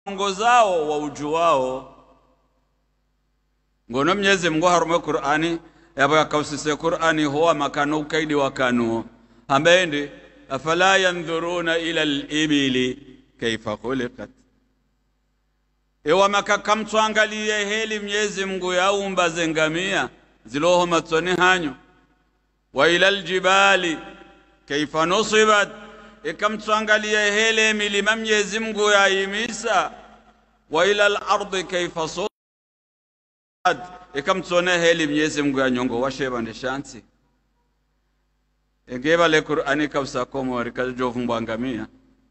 ngozao wa ujuwao ngono Mwenyezi Mungu harume Qur'ani yabo yakausise Qur'ani huwa makano ukaidi wakano ambendi afala yanzuruna ila al-ibili kaifa khuliqat ewa makakamtwangalie heli Mwenyezi Mungu yaumba zengamia ziloho matsoni hanyo wa ila al-jibali kaifa nusibat ikamtwangalie hele milima Mwenyezi Mungu yaimisa wa ila al-ardi kaifa sudat ikamtsone heli Mwenyezi Mungu yanyongo washeba ndishansi egeba le Qur'ani kausa komo rikajovumbwangamia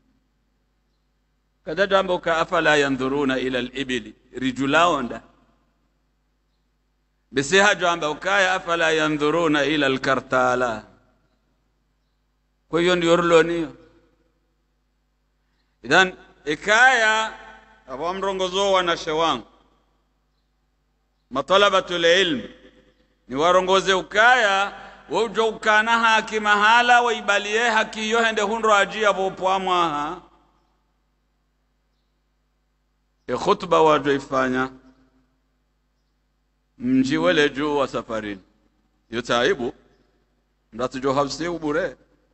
kada jambo ka afala yanzuruna ila al-ibili rijulaonda bisiha jambo kaya afala yanzuruna ila al-kartala kwa hiyo ndio ruloniyo idhan ikaya abo mrongozo wana shewangu matalabatul ilm ni warongoze ukaya wojo ukana haki mahala waibalie haki yo hende hunro ajia bopwamwa khutba wajo ifanya mjiwele juu wa safarini yotaibu ndatujo hafsi ubure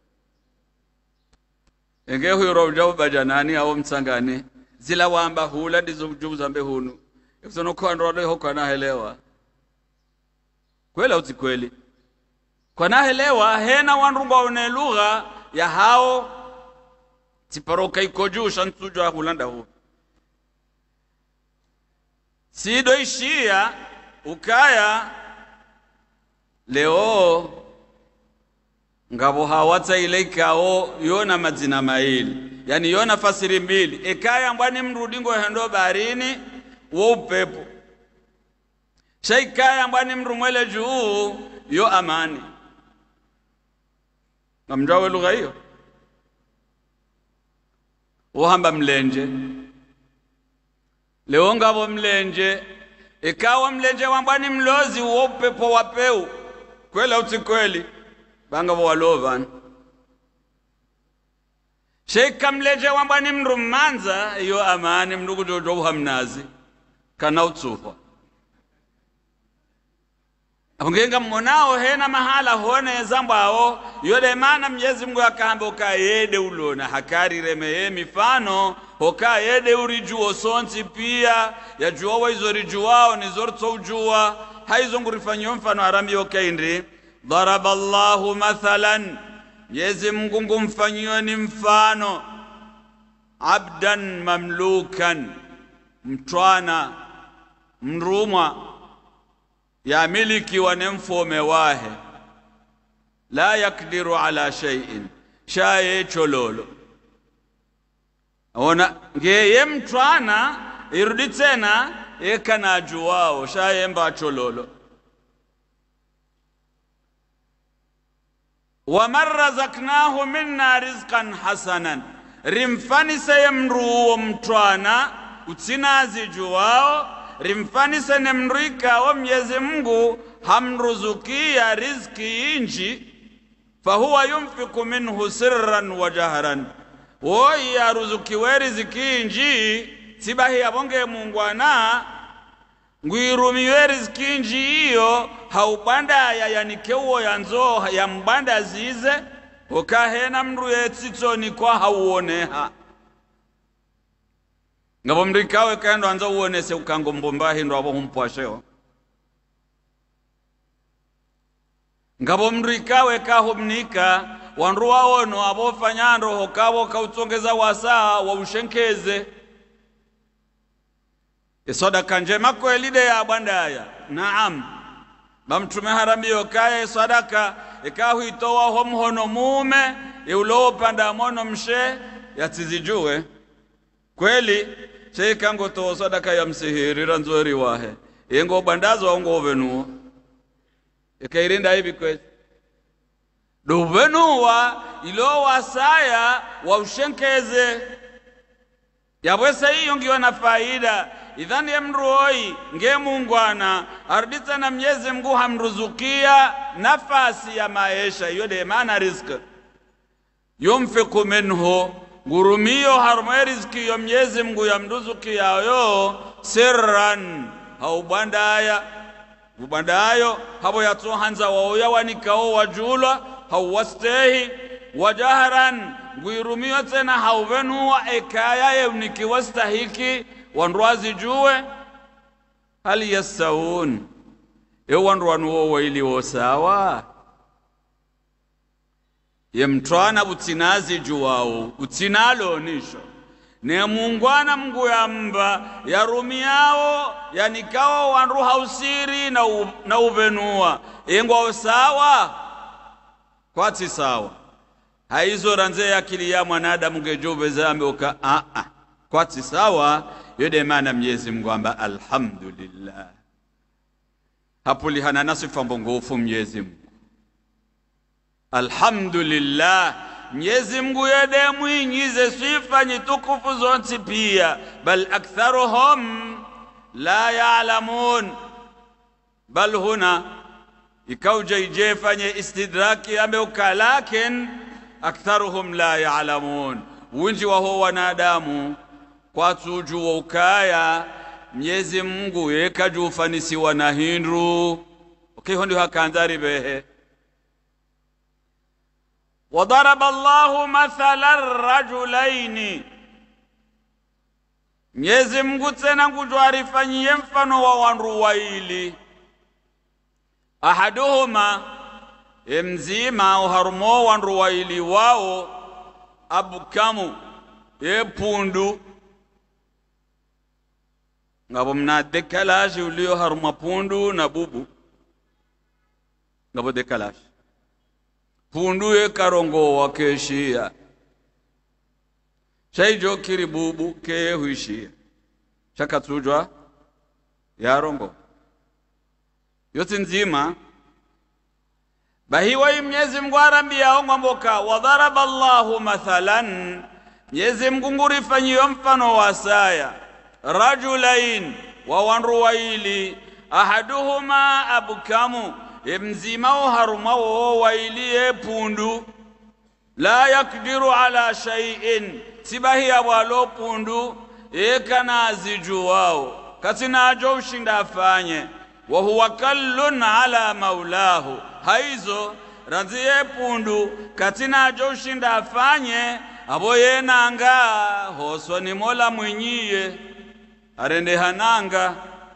enge huyo rojo bajanani au mtsangani zila wamba hula ndizo zambe hunu Ikisono kwa nrode hoko anahelewa kweli au si kweli kwa nahelewa hena wanrumba une lugha ya hao tiparoka ikoju shantujwa hulanda hu sido ishia ukaya leo ngabo hawata ilaikao yona mazina maili yani yona fasiri mbili ikaya mbwani mrudingo hendo barini wo upepo shaikaya mbwani mrumwele juu yo amani namjawe lugha hiyo uhamba mlenje leo ngabo mlenje ikawa mlenje wambwani mlozi wo upepo wapeu kweli au si kweli banga walovan sheika mlenje wambwani mrumanza yo amani mndugu jojo hamnazi kana utsufa abungenga mmonao hena mahala hone zambao yole mana Mwenyezi Mungu akahamba ukayede ulona hakari remeye mifano ukayede urijuo sonti pia yajuwa hizo rijuwao ni zorto ujua haizo ngurifanyo mfano arambi okaindi daraballahu mathalan Mwenyezi Mungu ngumfanyiwa ni mfano abdan mamlukan mtwana mrumwa ya miliki wanemfome wahe la yakdiru ala shay'in shaye chololo ona ngeye mtwana irudi tena ekana juwao shaye mba chololo wa marrazaqnahu minna rizqan hasanan rimfani sayamru mtwana utinazi juwao rimfanise nemrika wa Mwenyezi Mungu hamruzukia riziki inji fahuwa yunfiku minhu sirran wa jahran woi ya ruzukiwe riziki inji sibahi abonge mungwana nguirumiwe riziki inji iyo haubanda ya yanikeuo yanzo ya mbanda zize ukahena mru yetsitsoni kwa hauoneha ngabo mrikawe kaendo anza uonese ukango mbombahi ndo abo humpwasheo ngabo mrikawe kahumnika wanruwa ono abo fanyando hokabo kautsongeza wasaa wa ushenkeze isoda kanjema kwelide ya bandaya naam bamtume harambio kaye sadaka ikahuitoa homhono mume eulo panda mono mshe yatizijue kweli cheka ngoto sadaka ya msihiri ranzori wahe yengo bandazo wango venu ikairinda hivi kweli dovenuwa ilo wasaya wa ushenkeze yabwesa hiyo ngiwa na faida idhani ya mruoi nge mungwana ardita na Mwenyezi Mungu hamruzukia nafasi ya maisha yode maana riziki yumfiku minhu ngurumio harumwe riziki ya Mwenyezi Mungu ya mruzuki yayo sirran ubandayo habo yatohanza waoya wanikao wajula hawastehi wajaharan ngurumio tena hauvenua ekaya yeuniki wastahiki wanruazi juwe hali yasawun wanruanuo waili wosawa yemtwana utinazi juwao utinalo nisho ne mungwana Mungu yamba yarumiao yanikao wanru hausiri na uvenua engwa sawa kwati sawa haizo ranze akili ya mwanadamu ngejove zambe uka kwati sawa yode maana Mwenyezi Mungu amba alhamdulillah hapuli hana nasifa mbongofu Mwenyezi Mungu alhamdulillah Mwenyezi Mungu yede mwinyize sifa nyitukufu zonti pia bal aktharuhum la ya'lamun bal huna ikauja ijefanye istidraki ambe ukalakin aktharuhum la ya'lamun winji wa ho wanadamu kwa tuju ukaya Mwenyezi Mungu yekaju ufanisi wana hindru hondi hakanzari behe وضرب الله مثلا الرجلين Mwenyezi Mungu tena ngujwarifanyie mfano wa wanru waili ahaduhuma mzima uharumo wanru waili wao abukamu pundu ngabo mna dekalaji ulio haruma pundu na bubu ngabo dekalaji pundu karongo wakeshia chaijo kiribubu ke huishia chakatujwa yarongo yote nzima bahiwa Mwenyezi Mungu arambia ngomboka wadharaba Allahu mathalan Mwenyezi Mungu ngurifanyio mfano wa saya rajulain wa wanru waili ahaduhuma abukamu mzima haruma waili pundu la yakdiru ala shay'in sibahi walo pundu kana zijuwao katina ajo ushinda afanye wa huwa kallun ala maulahu haizo radhiye pundu katina ajo ushinda afanye abo yenanga hoso ni mola mwenyiye arende hananga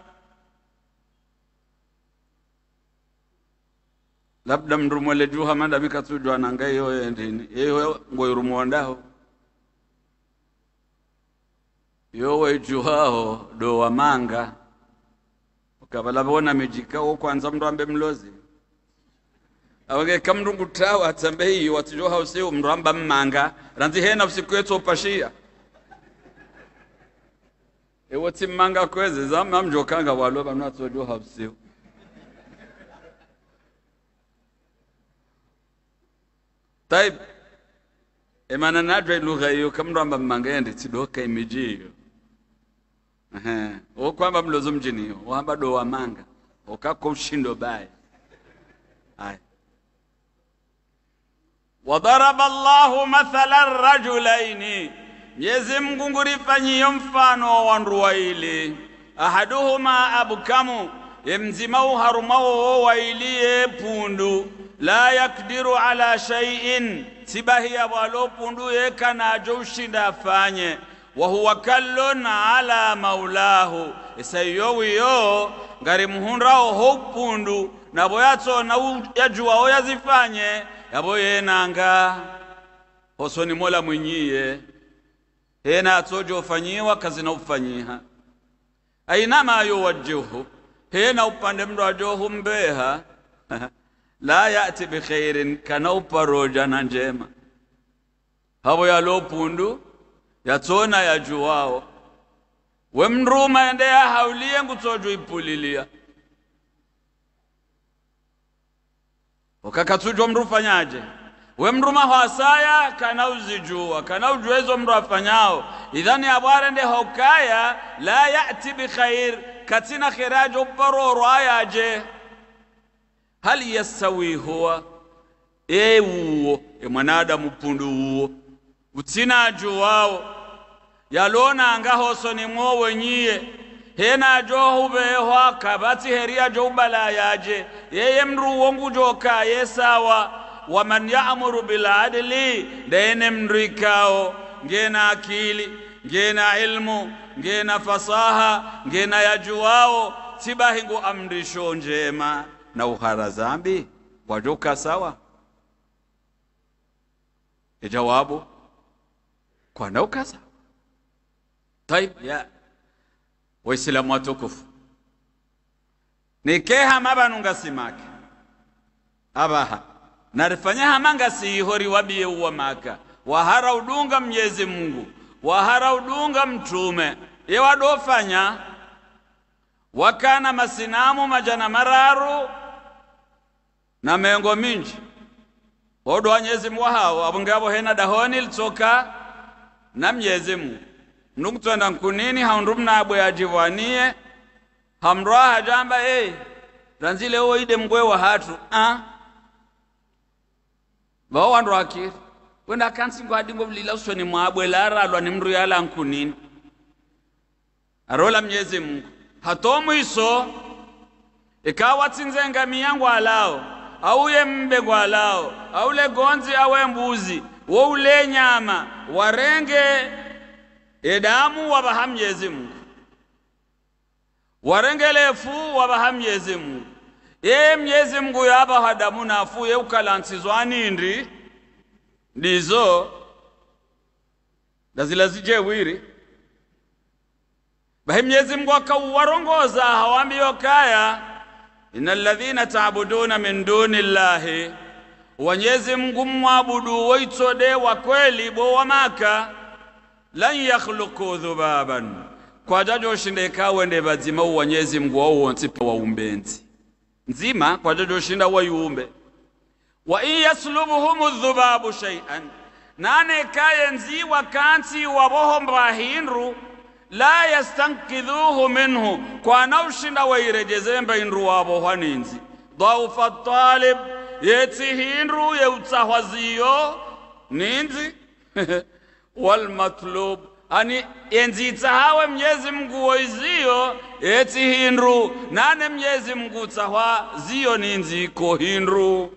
labda mrumwele juha manda mikatujwa nanga hiyo endini hiyo ngoirumo ndao yowe juhao do wa manga ukabala bona mejikao kwanza mndu ambe mlozi awage kamrungu tawa atambe hiyo watujoha usio mndu amba manga ranzi hena usiku yetu opashia wati manga kweze zama mjokanga walo banu atojoha usio طيب emana nadwe lugha hiyo kamndo amba mangende tidoka imejiyo kwamba mlozo mjini hiyo wamba do wa manga okako ushindo bae wadaraba Allahu mathala rajulaini Mwenyezi Mungu ngurifanyio mfano wa wanru waili ahaduhuma abukamu mzima harumao waili pundu la yakdiru ala shay'in sibahi walo pundu kana joshinda afanye wa huwa kallun ala maulahu isayowiyo ngari muhunrao ho pundu nabo yato na yajua yazifanye yabo yenanga hosoni mola mwenyiye hena atojo ufanyiwa kazi na ufanyiha ainama yuwajjuhu hena upande mdo ajohu mbeha la yati bi khairin kana uparoja na njema habo yalo pundu yatona yajuwao we mruma endea haulie ngutojo ipulilia ukakatujwa mrufanyaje we mruma hwasaya kana uzijua kana ujuezo mru afanyao idhani abware nde hokaya la yati bi khair katina khirajo paroro ayaje hali yasawi huwa uo mwanadamu pundu uo utsina juwao yalona angahoso ni mwo wenyie hena jo hubehwa kabati heria jo bala yaje yeye mru wongu joka yesawa wa man ya'muru bil adli dene mrikao ngena akili ngena ilmu ngena fasaha ngena yajuwao tibahingu amrisho njema na uhara zambi wajoka sawa. Jawabu kwa nauka sawa. Taib ya Waislamu watukufu, nikeha mabanunga simake abaha narifanya hamanga sihori wabiye uwa maka wahara udunga Mwenyezi Mungu wahara udunga mtume yewa dofanya wakana masinamu majana mararu na mengo minji odo Mwenyezi Mungu hao abungabo hena dahoni litoka na Mwenyezi Mungu nukutwenda nkunini haundumna abwe ya jivwanie hamroha jamba ranzile uo ide mgwe wa hatu bao wandu wakiri wenda kansi kwa adingo vlila usweni mwabwe lara alwa ni mru yala nkunini arola Mwenyezi Mungu hatomu iso ikawa tinzenga miyangu alao au ye mbegu alao au le gonzi awe mbuzi wo ule nyama warenge edamu wabaha Mwenyezi Mungu warenge lefu wabaha Mwenyezi Mungu Mwenyezi Mungu yaba hadamu nafu ye ukalansizwa nindi ndizo dazila zije wiri bahi Mwenyezi Mungu akawarongoza hawambiyo kaya innal ladhina ta'buduna min dunillahi Mwenyezi Mungu mwabudu waitode wa kweli bo wa maka lan yakhluqu dhubaban kwa jajo shindeka wende bazima Mwenyezi Mungu wao wontipe wa umbenzi nzima kwa jajo shinda wa yuumbe wa in yaslubuhum dhubabu shay'an nane kayenzi wakanti wabohomba hinru la yastankidhuhu minhu kwa naushinda wairejezemba hinru wabo haninzi dhaufa talib yeti hinru yeutahwaziyo ninzi wal matlub ani enzi tahawe Mwenyezi Mungu waizio yeti hinru nane Mwenyezi Mungu tahwa ziyo ninzi ko hinru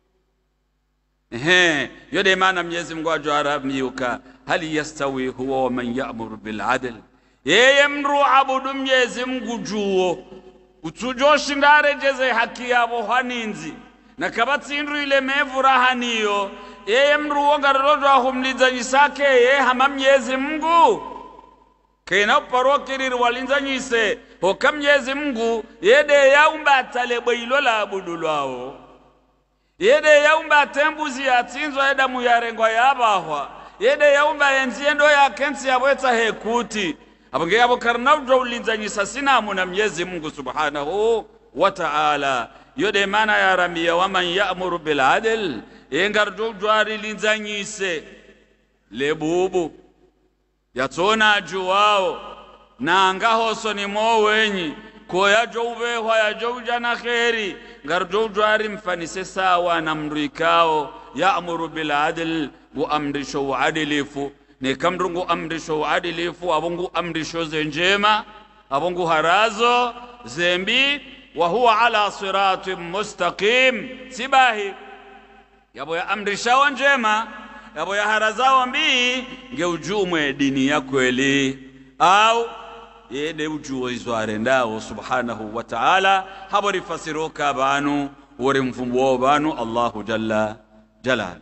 yode maana Mwenyezi Mungu ajwara miyuka hali yastawi huwa wa man ya'muru bil adl yeye mru abudu Mwenyezi Mungu juo utujoshi ndarejeze haki yabo haninzi na kabati inru ile mevurahaniyo yeye mru wongarojwa humliza nyisake yeye hama Mwenyezi Mungu kena parokiriri walinza nyise hoka Mwenyezi Mungu yede yaumba atalebo ilola abudu lwao yede yaumba tembuzi yatinzwa yeda muyarengwa yabahwa yede yaumba enziendo ya kensi yabweta hekuti abonge yabo karnawjo ulinza nyisa sinamu na Mwenyezi Mungu subhanahu wa ta'ala yode mana ya ramia wa man ya'muru bil adl engarjo jwari linza nyise lebubu yatona juwao na angahoso ni mowenyi koya joube hoya joujana khairi garjo jwari mfanise sawa na mrikao ya'muru bil adl wa amrishu adilifu ne kamrungu amrisho adilifu abungu amrisho zenjema abungu harazo zembi wa huwa ala siratin mustaqim sibahi yabo ya amrisha njema yabo ya haraza mbi ngeujumwe dini ya kweli au yede ujuo izware ndao subhanahu wa ta'ala habari fasiroka banu wori mfumbo banu Allahu jalla jalal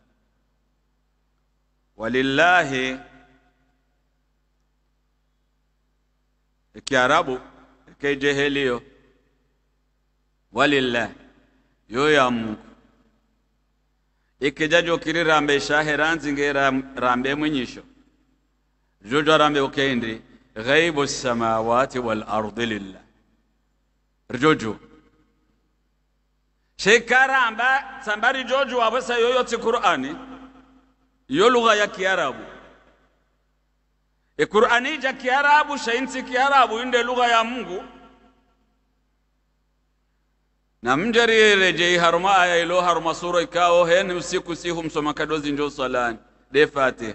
walillahi Kiarabu kejehelio walillahi yo ya Mungu ikijajo kiri rambe shaheranzi ngera rambe mwenyisho jojo rambe ukendi ghaibu samawati wal ardi lillah jojo shekaramba sambari jojo wabasa yoyote Qur'ani yo lugha ya Kiarabu Qur'ani ja Kiarabu shainsi Kiarabu inde lugha ya Mungu na mjari reje haruma aya ilo haruma sura ikao hen usiku sihum soma kadozi njo salani de Fatiha.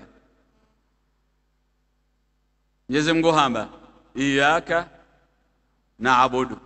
Mwenyezi Mungu hamba iyyaka na'budu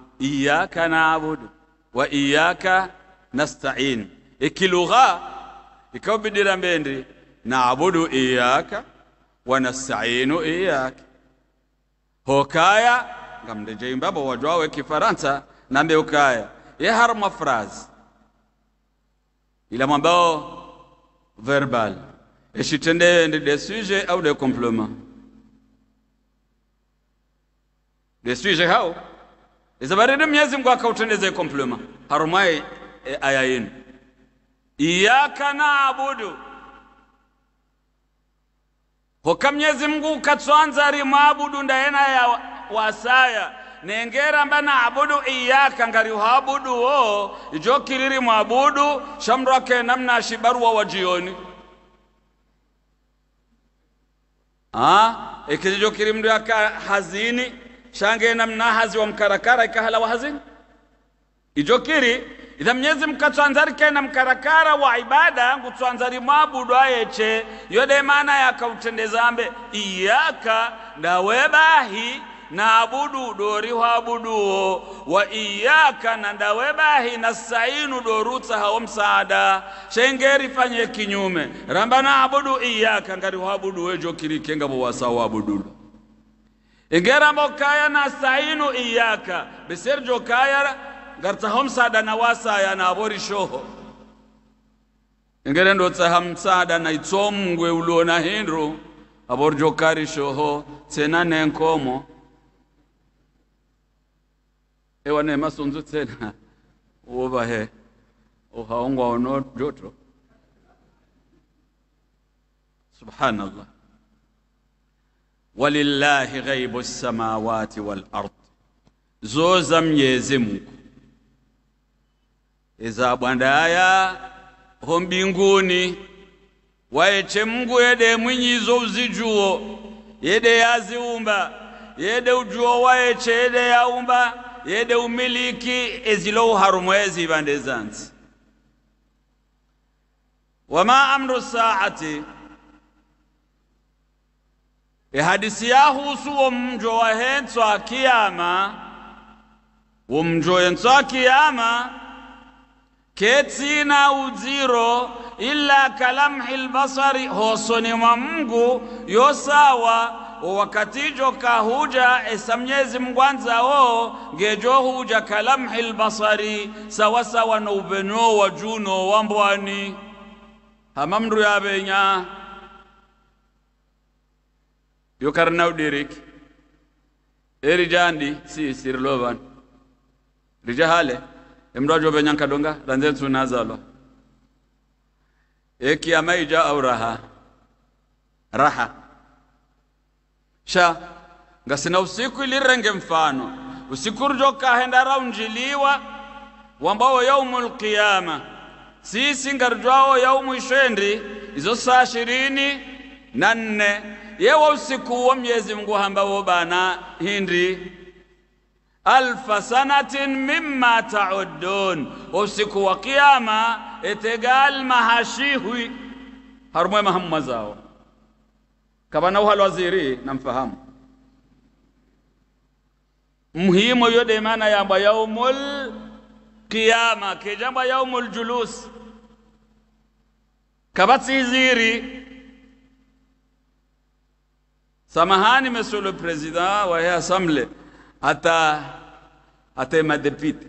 wa iyyaka nasta'in. Ikilugha ikawbidira mbendi na'budu iyyaka wa nasta'inu iyyaka. Hokaya ngamdeje imbabo wajwawe Kifaransa nambe ukaya ye harma phrase ila mambao verbal eshitende des sujets ou des compléments. Des sujets hao izabarede Mwenyezi Mungu akautendeze complément harumai aya yenu iyyaka na'budu. Hoka Mwenyezi Mungu katwanza rimwabudu ndaena ya wasaya nengera mbana abudu iyyaka ngari uhabudu o ijo kiriri mwabudu shamrake namna shibarua wajioni ikijo kirimdu yaka hazini shange namna hazi wa mkarakara ikahala wa hazini ijo kiri idha Mwenyezi mkatwanzari kena mkarakara wa ibada ngutwanzari mwabudu ayeche yode maana yakautendezambe iyyaka ndawebahi na'budu dori wabudu wa iyyaka nandawebahi nasta'inu dorutsa hao msaada shengeri fanye kinyume ramba na'budu iyyaka ngari wabudu wejo kirikenga bo wasawa abudu ingera mokaya nasta'inu iyyaka beserjo kaya garta hao msaada na wasaya na abori shoho ingera ndo tsa msaada na itsomngwe ulona hindro aborjo kari shoho tena nenkomo ewa ne masunzu tena uoba he uhaongwa ono joto. Subhanallah. Walillahi ghaibu samawati wal ard. Zoza Mwenyezi Mungu iza bwandaya ho mbinguni waeche Mungu yede mwinyizo uzijuo yede yaziumba yede ujuo waeche yede yaumba yede umiliki ezilo harumwezi bandezanzi. Wama amru saati hadisi yahusu umjo wa henso akiyama umjo yenso akiyama ketina uziro illa kalamhil basari hosoni wa Mungu yosawa wakatijo kahuja Mwenyezi Mungu anza ngejo huja kalamhil basari sawa sawa na ubeno wa juno wambwani hamamru ya benya yokarna udirik erijandi si sirlovan rijahale emdojo benya kadonga danzetsu nazalo eki amaija au raha sha ngasina usiku ilirenge mfano usiku rujoka henda raunjiliwa wambao yaumul qiyama sisi ngarjwao yaumu ishendi izo saa 24 yewa usiku wa Mwenyezi Mungu ambao bana hindi alfa sanatin mimma ta'uddun usiku wa kiyama etegal mahashihi harumwe mahamma zao kabana uhal waziri namfahamu muhimu yode maana ya yaumul qiyama kejamba yaumul julus kabati ziri samahani monsieur le président wa assemblée ata madepite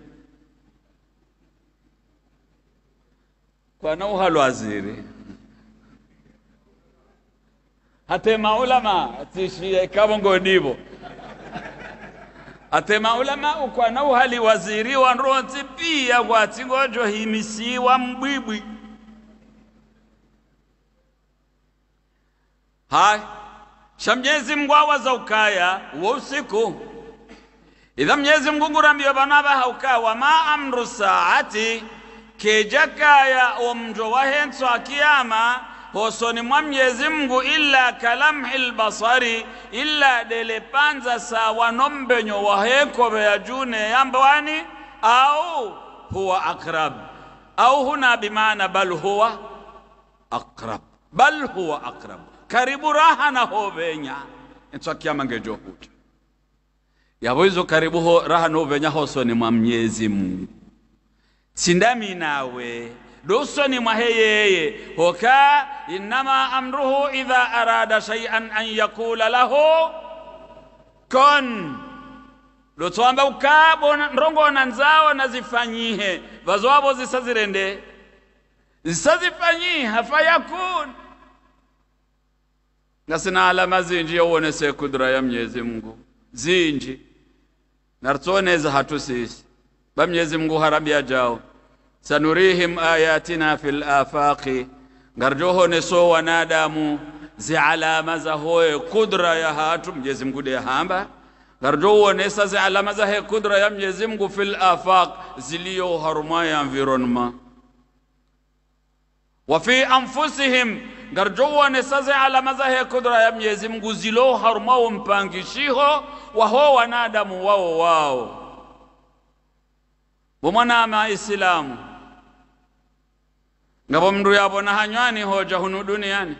kwa na uhal waziri hate maulama tishie kabongo dibo hate maulama ukwana uhali waziri wa nronzi pia kwa tingojo himisiwa mbwibwi hai shamjezi mgwawa za ukaya wa usiku idha Mwenyezi Mungu ngurambia banaba haukawa ma amru saati kejakaya omjo wa henso akiyama hosoni mwa Mwenyezi Mungu illa kalamhil basari illa dele panza sawa nombenyo wa heko ya june yambwani au huwa akrab au huna bimaana bal huwa akrab bal huwa aqrab, karibu raha na hovenya ntsakia mangejo huja yabo hizo karibu ho raha no venya hosoni mwa Mwenyezi Mungu sindami nawe dosoni mwa yeye hoka inma amruhu idha arada shay'an an yaqula lahu kun lotwamba ukabo ndongo nanzao nazifanyihe vazwabo zisazirende zisazifanyihe hafayakun nasina alama zinji yawonese kudra ya Mwenyezi Mungu zinji nartsoneza hatu sisi ba Mwenyezi Mungu harabia jao sanurihim ayatina fil afaqi ngarjoho neso wanadamu zi alama za hoye kudra ya hatu Mwenyezi Mungu de hamba ngarjoho nesa zi alama za he kudra ya Mwenyezi Mungu fil afaq zilio haruma ya environment wa fi anfusihim ngarjoho nesa zi alama za he kudra ya Mwenyezi Mungu zilo haruma mpangishiho wa ho wanadamu wao bomwana ama Islamu ngabo mndu yabona hanywani hoja hunu duniani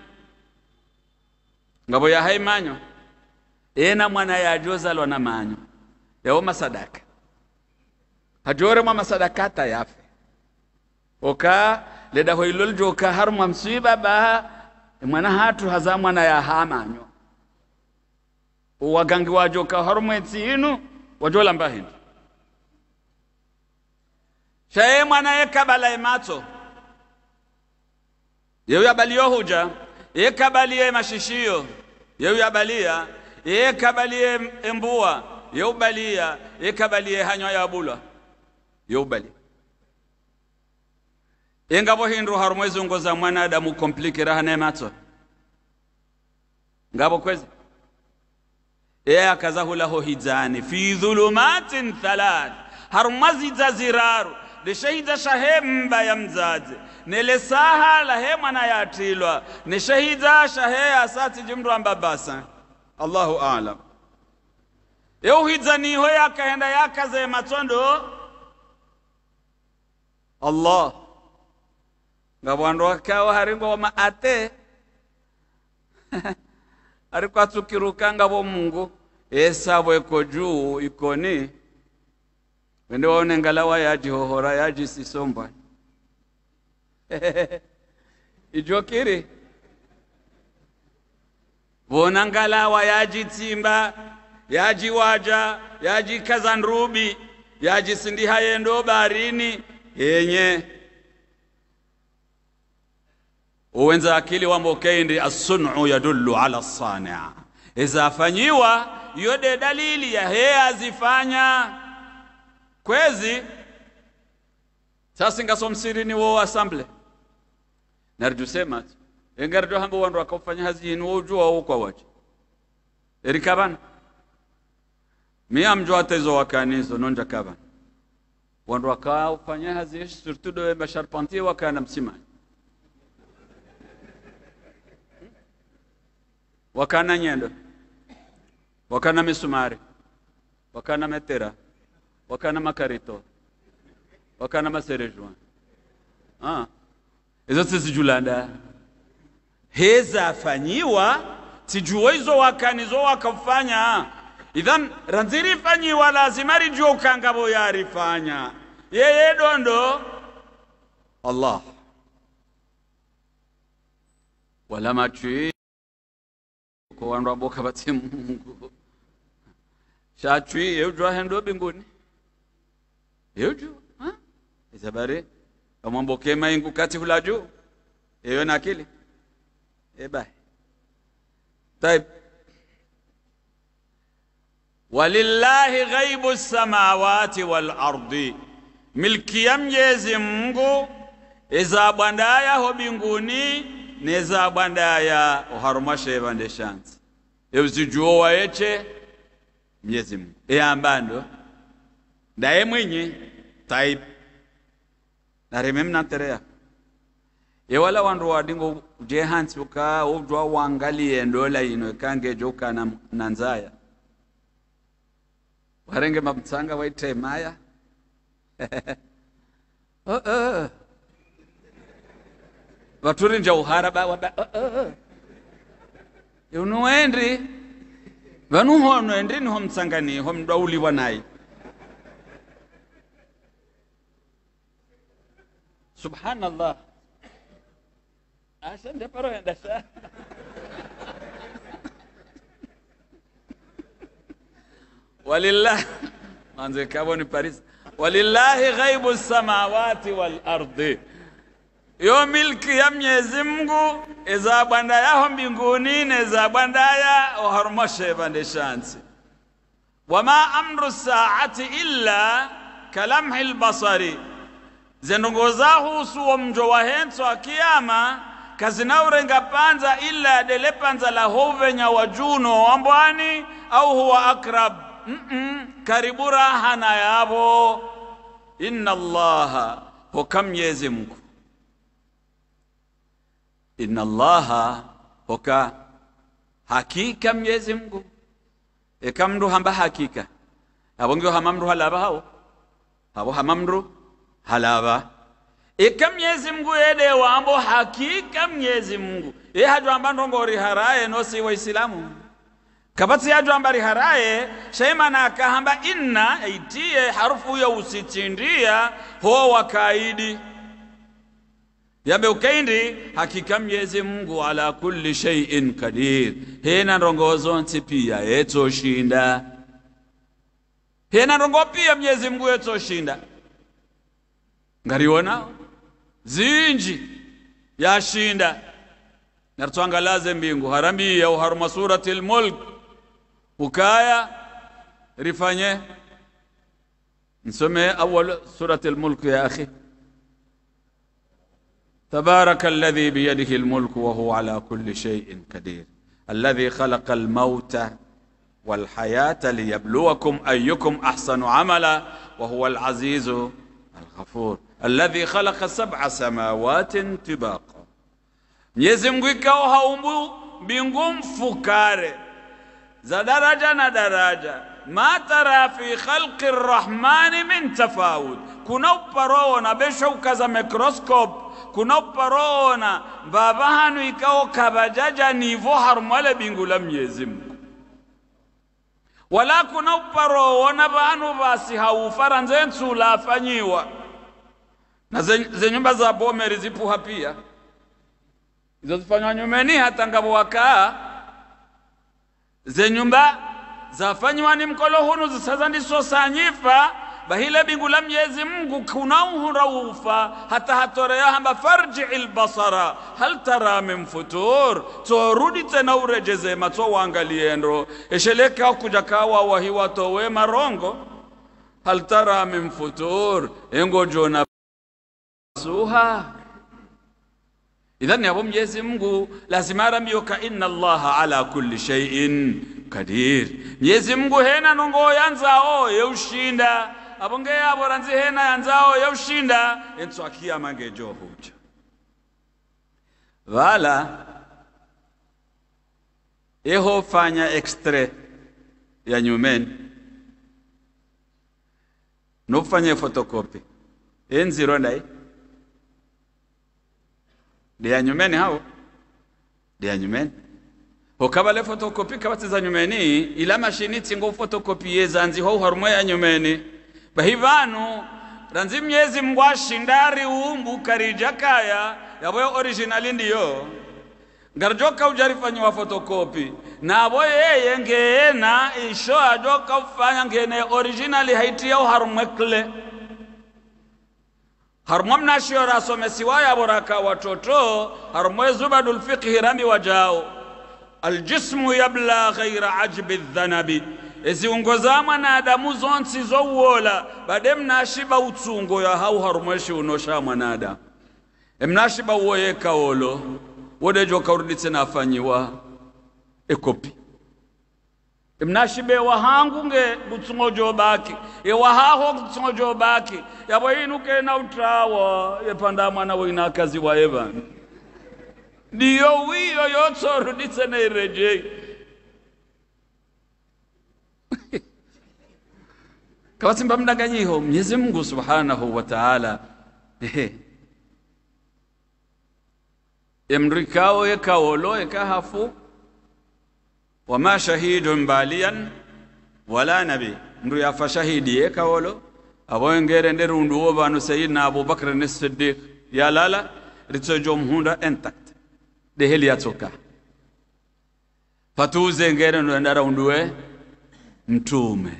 ngabo ya haimanyo ena mwana ya jozalwa na manyo yao masadaka hajore mwa masadakata yafe oka leda hoilol joka harumwa msiba ba mwana hatu haza mwana ya hamanyo wagangi wajoka harumwe tsinu wajola mbahindi shaye mwana yekabala imato yeu yabaliyo huja yekabaliye mashishio yeu yabalia yekabaliye embua yeu balia yekabaliye hanywa ya bula yeu bali ngabo hindu harumwezi ngoza mwana adamu komplike rahane mato ngabo kwezi akazahula ho hizani fi dhulumatin thalath harumazi zaziraru de shahida shahemba ya mzazi nele saha la hema na yatilwa ne shahida shahe asati jimru ambabasa Allahu a'lam yeu hizani ho yakaenda yakaze matondo Allah ngabwandu wakawa haringo wa maate ariko atukiruka ngabo Mungu esabo eko juu ikoni wende waone ngalawa yaji hohora yaji sisomba ijokiri wona ngalawa yaji timba yaji waja yaji kazanrubi yaji sindi hayendo barini yenye uwenza akili wa mokeindi as-sun'u yadullu ala as-sani' iza fanyiwa yode dalili ya he azifanya kwezi sasa ngasomsiri ni wo assemble narjusema engarjo hango wandu akafanya hazini wo ujua wo kwa wacha erikabana miamjo atezo wakanizo nonja kabana wandu akafanya hazini surtout de masharpentier wakana msimani wakana nyendo wakana misumari wakana metera wakana makarito wakana maserejwa hizo sijulanda heza fanyiwa sijuwa hizo wakanizo wakafanya idhan ranziri fanyiwa lazima rijua ukangabo yarifanya yeye dondo Allah wala machui kwa wandu waboka bati Mungu shatui yeujua hendo binguni yeujua izabare kamwamboke maingu kati hulaju yeyo na akili bai taib walillahi ghaibu samawati wal ardi milki ya Mwenyezi Mungu iza bandaya ho binguni neza bandaya uharumashe bande shansi euzijuo waeche Mwenyezi Mungu ambando ndaye mwenye taib na rememna terea wala wandu wadingo je hansi uka ujwa wangalie ndola ino kange joka na nanzaya warenge mabtsanga waite maya waturinja uharaba unuendri vanu hono endri ni homsangani homdauli wanai subhanallah asante paro enda sa walillah anze kaboni paris walillahi ghaibu samawati wal ardi yo milki ya Mwenyezi Mungu eza banda yaho mbinguni na eza banda ya oharmashe bande shansi wama amru saati illa kalamhi albasari zenongozahu suwo mjo wa henso akiyama kazinaurenga panza illa dele panza la hovenya wajuno wambwani au huwa akrab karibura hana yabo inna allaha hukam Mwenyezi Mungu inna allaha hoka hakika Mwenyezi Mungu ekamru hamba hakika abongyo hamamru halaba habo hamamru halaba ekam Mwenyezi Mungu ede wambo hakika Mwenyezi Mungu hajwa ambando ngori haraye no si waislamu kabati hajwa ambari haraye shema na kahamba inna aitie harfu ya usichindia ho wakaidi yabe ukaindi hakika Mwenyezi Mungu ala kulli shay'in qadir hena rongozo ntipia eto shinda hena rongo pia Mwenyezi Mungu eto shinda ngariona zinji ya shinda nartwangalaze mbingu harambi ya harma suratul mulk ukaya rifanye nsome awal suratul mulk ya akhi تبارك الذي بيده الملك وهو على كل شيء قدير الذي خلق الموت والحياة ليبلوكم أيكم أحسن عملا وهو العزيز الغفور الذي خلق 7 سماوات طباقا Mwenyezi Mungu ikao haumbu mbingu mfukare za daraja na daraja ma tara fi khalqi arrahmani min tafawud kuna uparona besha ukaza microscope kuna uparona baba hanu ikao kabajaja nivo harmale bingu la Mwenyezi Mungu wala kuna uparona banu basi haufaranze nsula afanyiwa na zenyumba za bomeri zipuha pia izo zifanywa nyumeni hata ngabo wakaa zenyumba zafanywa ni mkolo hunu zisaza ndiso sanyifa bahile bingu la Mwenyezi Mungu kuna uhuraufa hata hatorea hamba farji'il basara hal tara min futur torudi tena urejeze mato waangalie ndo esheleka kuja kawa wahiwa towe marongo hal tara min futur engo jona suha idhani hapo Mwenyezi Mungu lazima arambiyoka inna allaha ala kulli shay'in qadir Mwenyezi Mungu hena nongo yanzao yeushinda abonge yabo ranzi hena yanzao yeushinda enso akiyama ngejo huja wala eho fanya extra ya nyumeni no fanya photocopy enziro ndai dia nyumeni hao dia nyumeni hokabale photocopy kabatiza nyumeni ila mashini tingo photocopy yezanzi ho harumwe ya nyumeni bahivanu ranzi Mwenyezi Mungu ashindari umbu karija kaya yabo original ndiyo ngarjoka ujarifanywa photocopy na abo yeye ngeena isho ajoka ufanya ngene original haitia harumwe kle harumwe mnashio rasomesi waya boraka watoto harumwe zubadul fiqh rami wajao aljismu yabla ghayra ajbi adh-dhanabi eziungoza mwanadamu zonsi zowola bade mnashiba utsungo ya hau harumweshi unosha mwanadamu mnashiba uoye kaolo wode joka uruditse nafanyiwa ekopi mnashibe wahangu nge butsungo jobaki wahaho butsungo jobaki yabo inuke na utawa yepanda mwana wina kazi wa evan ndiyo wiyo yotso ruditse na irejei kawasimba mdanganyiho Mwenyezi Mungu Subhanahu wa Ta'ala emrikao ekawolo ekahafu wama shahidun baliyan wala nabi ndu yafa shahidi ekawolo abo ngere nderundu wo banu sayyidina Abubakar as-Siddiq ya lala ritsojo mhunda intact de heli yatoka fatuze ngere ndo ndara unduwe mtume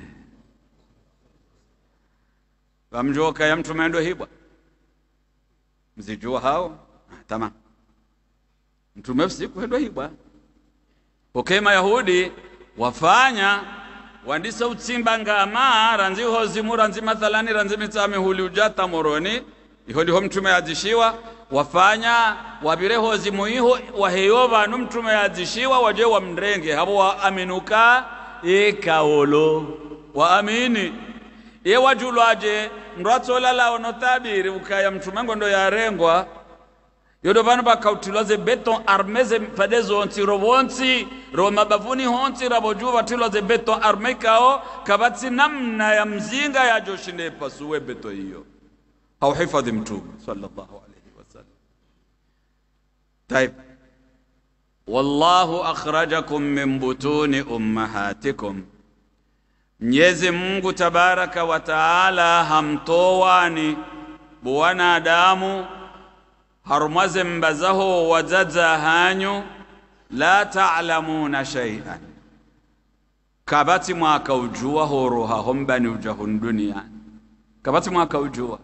bamjoka ya mtume ndo hibwa mzijua hao tamam mtume usiku ndo hibwa okema yahudi wafanya wandisa utsimba ngama ranzi hozimu ranzi mathalani ranzi mitame huli ujata moroni iho ndiho mtume yazishiwa wafanya wabire hozimu iho waheyo bantu mtume yazishiwa waje wa mrenge habo wa aminuka ekawolo wa amini ye wajulwaje ndwatsola lao notabiri ukaya mtume ngondo yarengwa yodo banu bakautiloze beton armeze fadezo onti robonti roma bavuni honti rabojuva tiloze beton arme kao kabati namna ya mzinga ya joshine pasuwe beto hiyo au hifadhi mtume sallallahu alayhi wasallam. Taib wallahu akhrajakum min butuni ummahatikum, Mwenyezi Mungu tabaraka wa taala hamtowani buwanadamu harumaze mbazaho wazaza hanyu la ta'lamuna shay'an kabati mwaka ujua horoha hombani ujahun dunia kabati mwaka ujua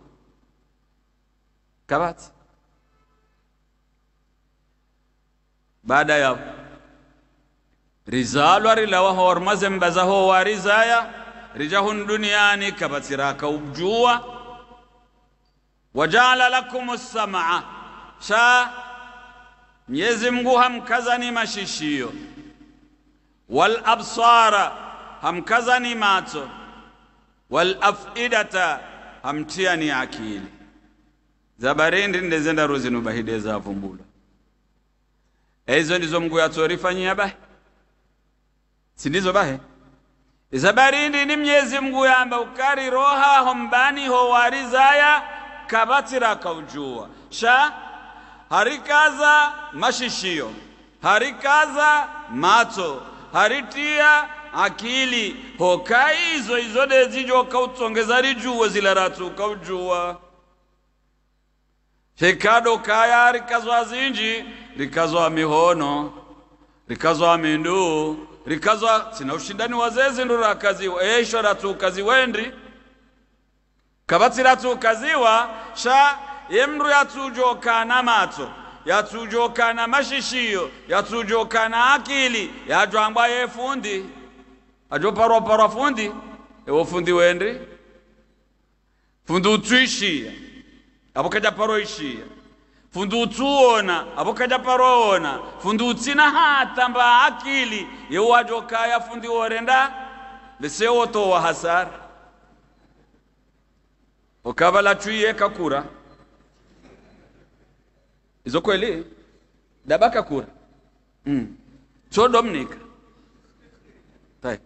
kabati baada ya rizalwa rilawa horumaze mbazaho warizaya rijahun duniani kabati raka ujua wajala lakumus sam'a sha Mwenyezi Mungu hamkazani mashishio wal absara hamkazani macho wal afidata hamtiani akili zabarindi ndezenda rozinu bahide za vumbula ezo ndizo Mungu yatorifanyia bahe sindizo bahe zabarindi ni Mwenyezi Mungu yamba ukari roha hombani ho warizaya kabatira kaujua sha harikaza mashishio harikaza macho haritia akili hokai hizo izode zijo kautsongeza rijuwe zilaratu kaujua shekado kaya harikazwa zinji rikazwa mihono rikazwa mindu rikazwa sina ushindani wazezi ndura kaziwa esho ratu kaziwendi kabatira tu kaziwa sha yemru yatujoka na macho yatujoka na mashishio yatujoka na akili yajwamba yefundi ajo paro fundi ewo fundi wendi fundi utwishia abokaja paro ishia fundi utuona abokaja paroona fundi utina hata mba akili yewo ajoka ya fundi orenda lesewo to wa hasara okabala chuye kakura izo kweli dabaka kura so Dominika tay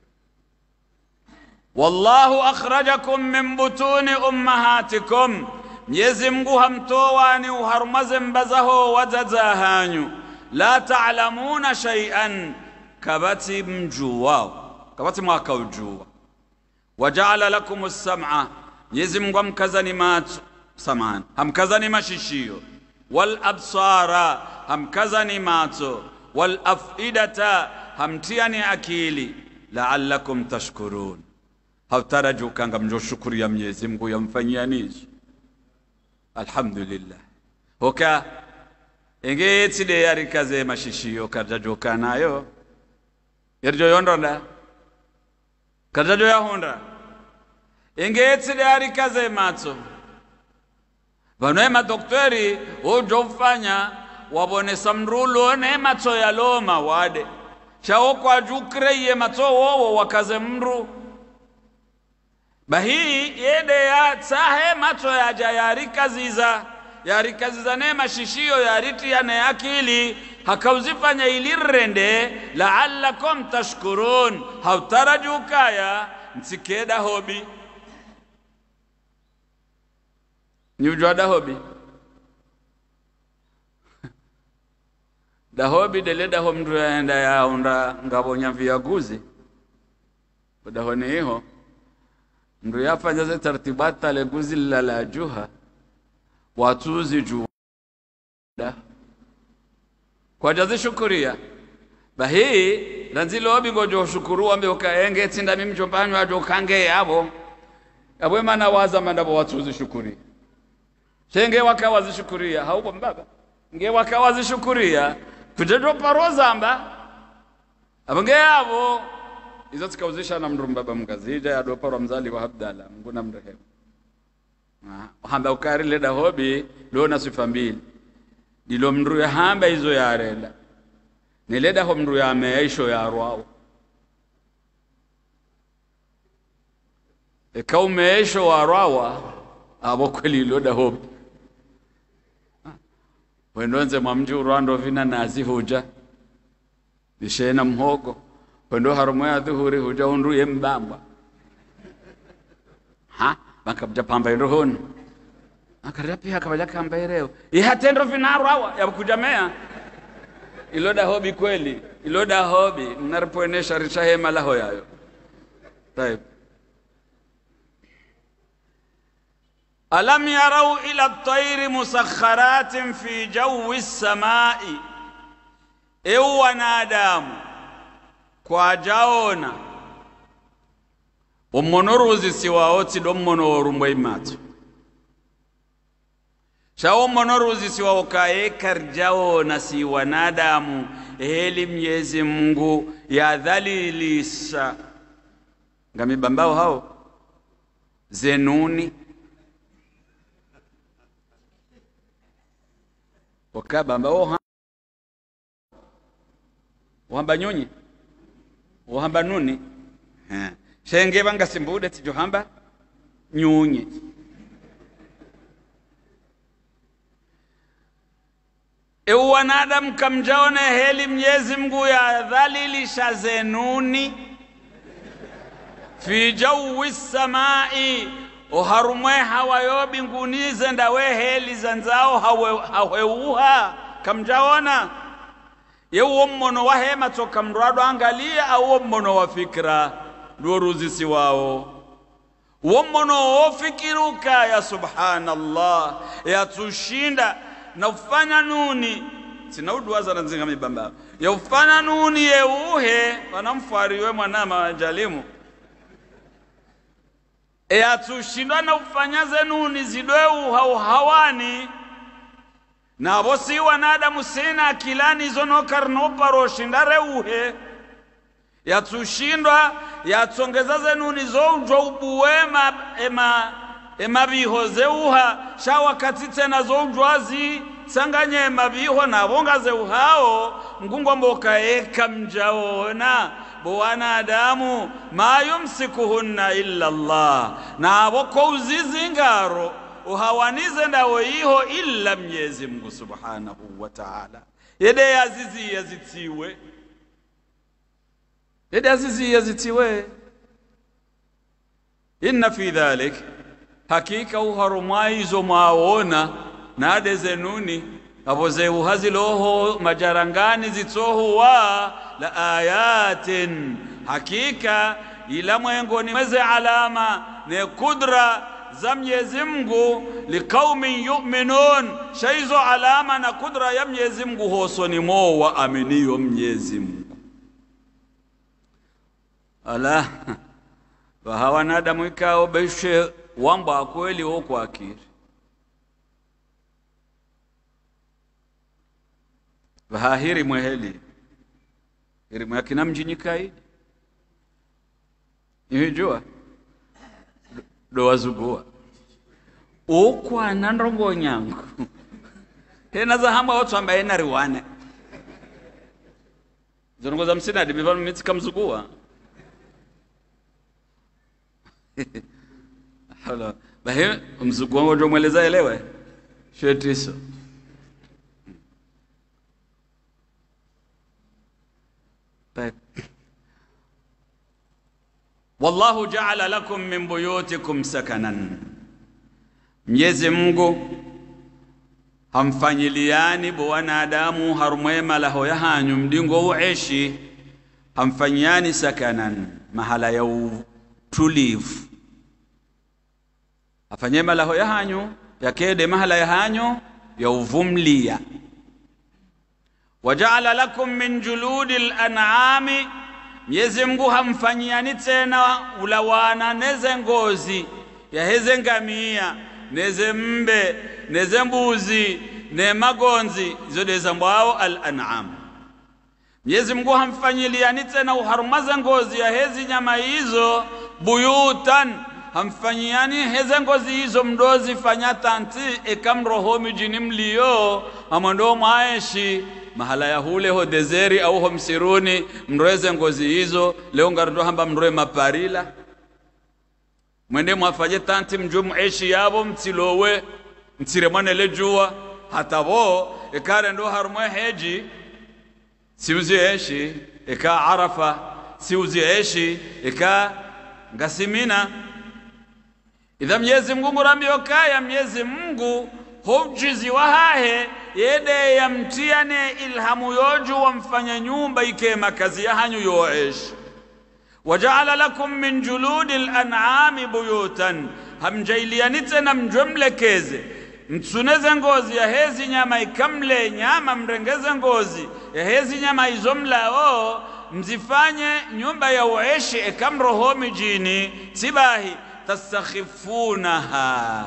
wallahu akhrajakum min butuni ummahatikum Mwenyezi Mungu hamtowani uharumaze mbazaho wazaza hanyu la ta'lamuna shay'an kabati mjuwao kabati mwaka ujua waja'ala lakumus sam'a Mwenyezi Mungu hamkazani macho samani hamkazani mashishio wal absara hamkazani macho wal afidata hamtiani akili la'allakum tashkurun hautaraju kanga mjo shukuru ya Mwenyezi Mungu yamfanyia nini alhamdulillah hoka engeti de yarikaze mashishio kajajoka nayo yerjo yondonda kajajo ya honda engeti de yarikaze macho vanema doktori ujofanya wabone samrulo ne macho ya loma wade chao kwa jukreye macho wowo wakaze mru bahi yede ya tsahe macho ya yarikaziza ne mashishio yariti ya ne akili hakauzifanya ilirende la'allakum tashkurun hautarajukaya nsikeda hobi nyujwada hobi dahobi deleda ho mndu yaenda yaunda ngabonya viaguzi badahone hiho mndu yafanya ze tartibata le guzi la juha watuzi juda kwa jazi shukuria bahi ranzilo obi ngojo shukuru ambe ukaenge tsinda mimi mjombanywa ado kange yabo abwe mana waza mandabo watuzi shukuri shenge wakawazi shukuria haupo mbaba nge wakawazi shukuria kujedo parozamba abange yabo izo tikauzisha na mndu mbaba mgazija ya doparo mzali wa Abdalla nguna mrehemu hamba ukari leda hobi lona sifa mbili dilo mndu ya hamba izo ya arenda nileda ho mndu ya meisho ya arwao ekau meisho wa arwawa abo kweli loda hobi wendonze mwamju rwando vina nazi huja bishena mhogo wendo harumo ya dhuhuri huja undu ye mbamba bakabja pamba irohoni akarapia kabaja kamba ireo ihatendo vinarwawa ya kujamea iloda hobi kweli iloda hobi naripoenesha rishahema laho yayo taib alam yarau ila at-tayri musakharatin fi jawi as-samai wanadamu kwa jaona umonoruzi siwaoti dommono orumbo imatu shao monoruzi siwa kaekar jaona si wanadamu heli Mwenyezi Mungu ya dhalilisha ngamibambao hao zenuni wakabambao wahamba nyonyi wahamba nuni shenge banga simbude tijohamba nyunyi wanadamu kamjaone heli Mwenyezi Mungu ya dhalilisha zenuni fi jawi samai oharumwe hawayo bingunize ndawe heli zanzao haweuha kamjaona yewo mmono wa hema toka mrado angalia au mmono wa fikra ndoruzi siwao wo mmono wa fikiruka ya subhanallah ya tushinda na ufanya nuni sinauduwaza na nzinga mibamba ya ufanya nuni yeuhe wanamfariwe mwanama wajalimu ya tushinda na ufanya zenuni zidwe uhawani na abosi wanadamu sina akilani zono karno paro shindare uhe ya tushindwa ya tsongeza zenuni zo ubuwema ema bihoze uha sha wakati tena zo ujwazi sanganye mabiho na bonga ze uhao ngungo mboka eka mjaona bo wanadamu ma yumsikuhunna illa Allah na aboko uzizingaro uhawanize ndawo iho illa Mwenyezi Mungu subhanahu wa ta'ala yede azizi yazitiwe inna fi dhalik hakika uharumaizo maona na dezenuni aboze uhaziloho majarangani zitohu wa la ayatin hakika ila mwengoni mweze alama ne kudra za Mwenyezi Mungu liqaumin yu'minun shaizo alama na kudra ya Mwenyezi Mungu hosoni mo wa aminiyo Mwenyezi Mungu ala wa hawanadamu ikao beshe wamba kweli woko akiri vahahiri mweheli hiri mwakina mjinyikai ihijua do wazugua ukwa nandrongo nyangu hena za hamba watu ambaye nariwane zongo za msina dibivanu mitika mzugua hala bahe mzugua ngojo mweleza elewe shetiso wallahu ja'ala lakum min buyutikum sakanan Mwenyezi Mungu hamfanyiliani bo wanadamu harumwema laho ya hanyu mdingo uishi hamfanyiani sakanan mahala ya utulivu afanyema laho ya hanyu yakede mahala ya hanyu ya uvumlia waja'ala lakum min juludil an'ami Mwenyezi Mungu hamfanyiani tena ulawana neze ngozi ya heze ngamia neze mbe neze mbuzi ne magonzi zote za mbao al-an'am Mwenyezi Mungu hamfanyiliani tena uharumaza ngozi ya hezi nyama hizo buyutan hamfanyiani heze ngozi hizo mdozi fanya tanti ekamroho mijini mlio amando maeshi mahala ya hule ho dezeri au ho msiruni mroeze ngozi hizo leo ngarudo hamba mroe maparila mwende mwafaje tanti mjumu eshi yabo mtilowe mtiremane lejua hata bo ekare ndo harumwe heji siuzi eshi eka arafa siuzi eshi eka ngasimina idha Mwenyezi Mungu ngurambio kaya Mwenyezi Mungu hujizi wahahe yede ya mtiane ilhamu yoju wa mfanya nyumba ike makazi ya hanyu yoeshi waja'ala lakum min juludil an'ami buyutan hamjailiani tena mjumlekeze mtsuneze ngozi ya hezi nyama ikamle nyama mrengeze ngozi ya hezi nyama izomlao mzifanye nyumba ya uishi ikamroho mijini tibahi tastakhifunaha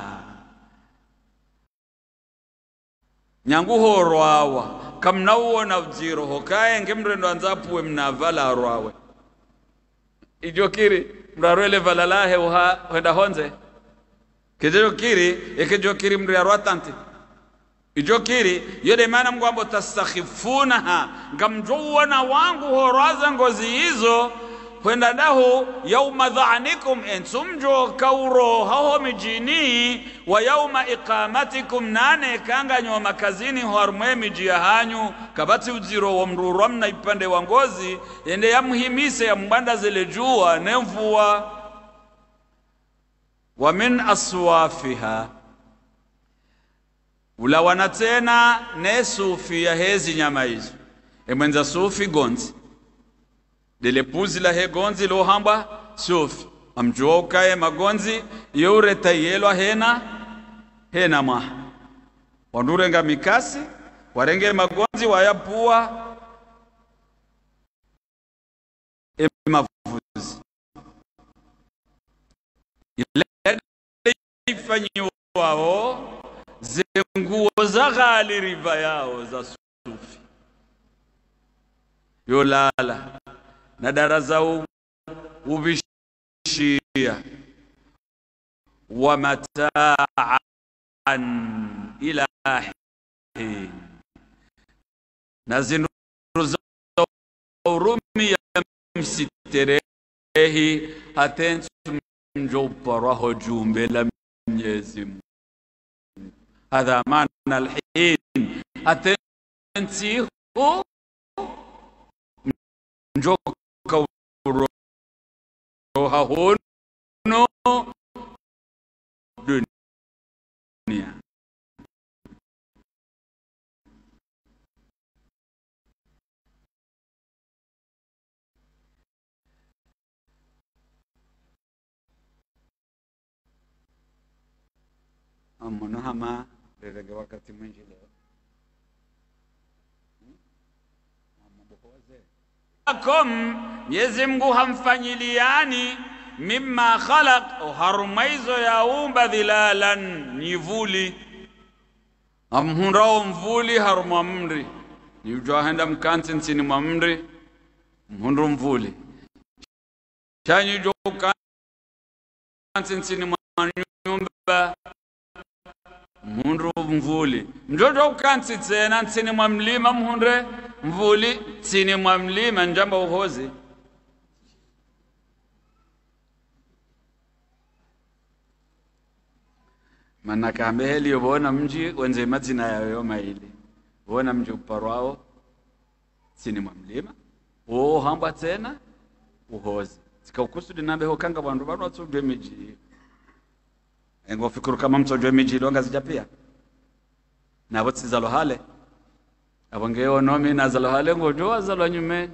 nyanguho rwawa kamnauona uziroho kae ngemrendo anzapuwe mnavala rwawe ijokiri mrarwele valalahe uha wenda honze kijokiri ekijokiri mrarwa tanti ijokiri yode maana mgwambo tastakhifunaha ngamjouona wangu horaza ngozi hizo kwenda dahu yauma dha'anikum ensumjo kauro haho mijini wa yauma iqamatikum nane kanga nyoma kazini harumwe miji ya hanyu kabati uziro wa mruramna ipande wa ngozi ende yamhimise ya mbanda zile jua nemvua wa min aswafiha ulawana tena ne sufi ya hezi nyama hizo emwenza sufi gonzi dele puzi la he gonzi lo hamba sufi amjoka ye magonzi yure tayelwa hena ma wandurenga mikasi warenge magonzi wayapua mavuzi ile ifanywa zenguo za ghali riva yao za sufi yolala na daraza ubishia wa mata'an ila hin na zinruza urumi ya msiterehi hatensu mjoparaho jumbe la Mwenyezi Mungu hadha maana alhin hatensi njoka roha hono dunia amono hama rege wakati mwingi leo akom Mwenyezi Mungu hamfanyiliani mimma khalaq harumaizo yaumba dhilalan nivuli amhundao mvuli harumamri nijahenda mkanti nsini mamri mhundu mvuli chanyu joka kanti nsini manyumba mhundu mvuli njojo ukanti tena nsini mamlima mhundre mvuli tsini mwa mlima njamba uhozi manaka ambeheli yobona mji wenze mazina ya yoma ili wona mji uparwao tsini mwa mlima hamba tena uhozi sikaukusudi nambe hokanga bandu bano atsudwe miji engo fikuru kama mtsodwe miji longa zijapia na botsi zalo hale abongeo nomi na zalo hale ngojo zalo nyume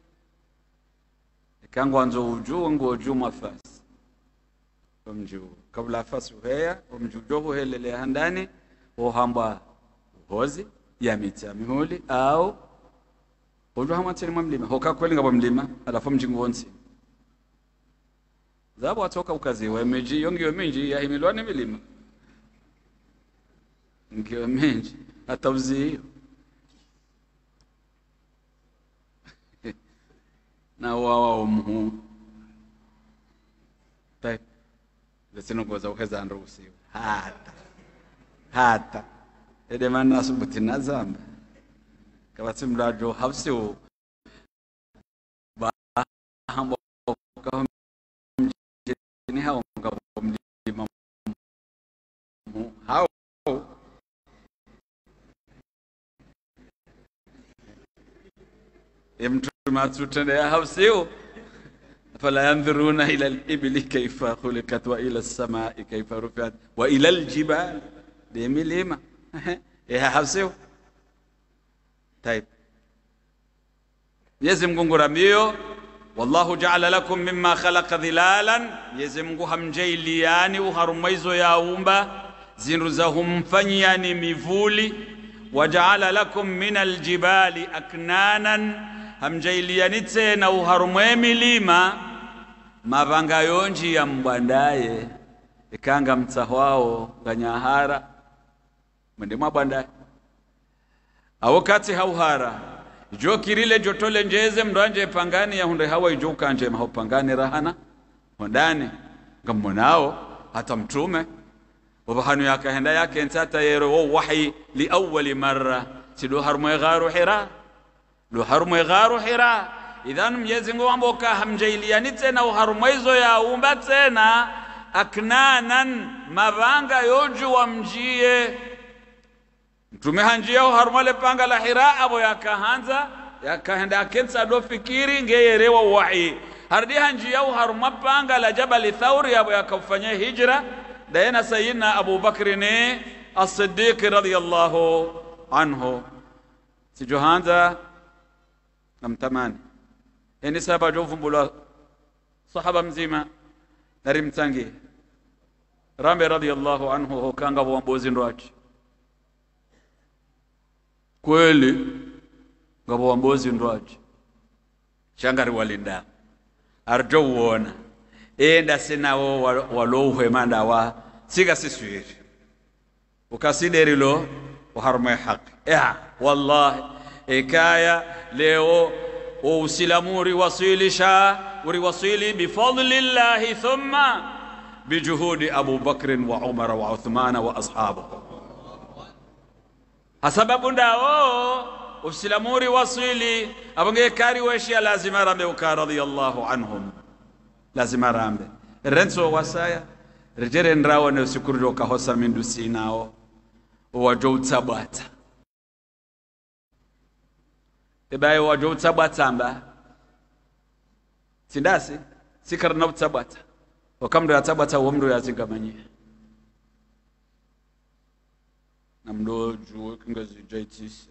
kangu anzo uju ngojo mafasi omju kabla fasi heya omju dogo helele handani ohamba hozi ya mita mihuli au ojo hamateni mlima hoka kweli ngabo mlima alafu mjingu wonsi zabo atoka ukaziwe meji yongiyo minji ya himilwane milima ngiyo minji atawziyo na wawa umuhu tai lesino goza ukeza andrusiyo hata ede manna subuti nazamba kabati mlajo hausiyo ba hambo ka ni hao ngabo mlima hao matutende ya hausiyo fala yanzuruna ila al-ibli kayfa khuliqat wa ila as-sama'i kayfa rufi'at wa ila al-jibal de milima ya hausiyo طيب يزم غنغراميو والله جعل لكم مما خلق ظلالا يزم غhamjailiani uharumaizo ya umba zinruzahum fanyani mivuli waja'ala lakum minal jibali aknanan hamjailiani tena uharumwe milima mavanga yonji ya mbwandaye ikanga mtahwao nganyahara mwende mabwandaye awokati hauhara jokirile jotole njeze mndwanje pangani ya hunde hawa ijuka nje mahopangani rahana hondani ngamonao hata mtume wabahanu yakahenda yake ntata yero wahi li awwali marra sido harmu gharu hira lo harmu gharu hira idhan Mwenyezi Mungu amboka hamjailiani tena uharumaizo ya umba tena aknanan mavanga yoju wa mjie mtume hanjia uharumale panga la hira abo yakahanza yakahenda kensa do fikiri ngeyerewa wahi hardi hanjia uharuma panga la jabal thawri abo yakafanya hijra daina sayyidina Abu Bakr ne as-Siddiq radiyallahu anhu sijohanza namtamani eni saba jovumbula sahaba mzima narimtangi rambe radiyallahu anhu hokanga wambozi ndwachi kweli ngabo wambozi ndwachi shangari walinda arjo uona enda sinawo walohwe manda wa siga siswiri ukasiderilo uharumwe haki wallahi ikaya leo usilamuri wasilisha uriwasili bifadlillahi thumma bijuhudi Abu Bakr wa Umar wa Uthman wa ashabuhu hasababu ndao usilamuri wasili abonge kari weshia lazima rambe uka radiyallahu anhum lazima rambe renzo wasaya rejere ndrawo ne usikurjo kahosa mindusi nao wajo utabata ebaye wajo utabatamba sindasi sikarna utabata wakamdo yatabata womdo yazingamanye namdoju kingazi jaitise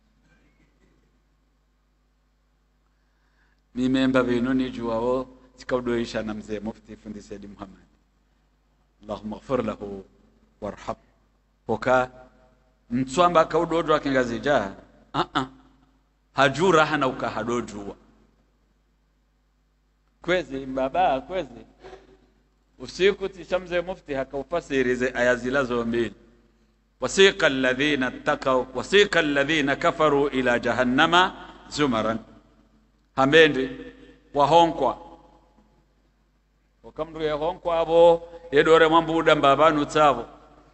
mimemba bino nijuwao tikaudoisha na mzee mufti fundi Said Muhammad Allahumma ighfir lahu warham poka mtswamba kaudodwa kingazi ja hajura hana ukahadojua kwezi baba kwezi usiku tishamze mufti hakaufasirize aya zilazo mbili wasiqa alladhina ittaqaw wasiqa alladhina kafaru ila jahannama zumaran hambendi wahonkwa wakamru ya honkwa abo yedore mambuda mbabanu tsavo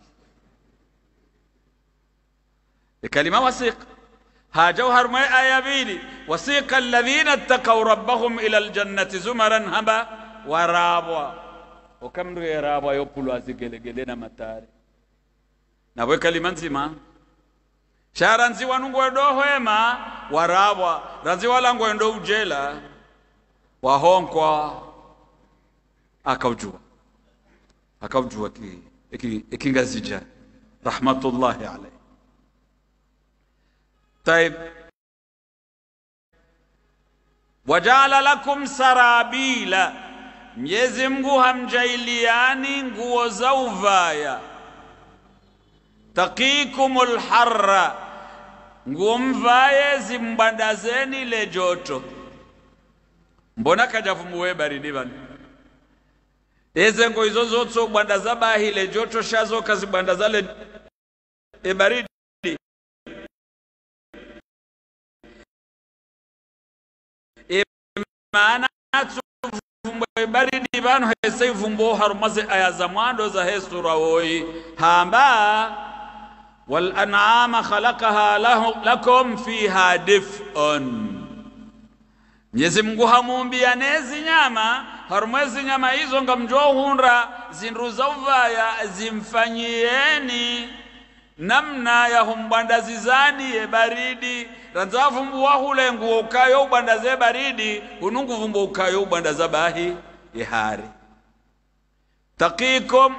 kalima wasiqa هاجوهر ما آيابيني وسيق الذين اتقوا ربهم إلى الجنة زمرا هبا ورابوا وكم رأي رابوا يوبلوا زيجلنا متاري نبوي كلمة زما شارن زوا نقول دوه ما ورابوا رزوا لانقول دو جلا وهونكوا أكوجوا كي غزيجا رحمة الله عليه طيب wajala lakum sarabila, Mwenyezi Mungu hamjailiani nguo za uvaya. Taqikumul harra, nguo mvaye zimbandazeni le joto. Mbona kajavumuwe baridi bani? Eze ngo izo zote bandaza bahi le joto shazo kazibandaza le baridi. Maana vumbo baridi bano hese vumbo harumaze aya za mwando za hesura woi hamba wal an'ama khalaqaha lakum fiha dif'un. Mwenyezi Mungu hamuumbia nezi nyama, harumwezi nyama hizo ngamjohunra zinruza uvaya zimfanyieni namna ya humbandazizani ye baridi. Ranza vumbu wahule nguo ukayo ubandaze baridi, unungu vumbu ukayo ubandaza bahi ye hari. Taqikum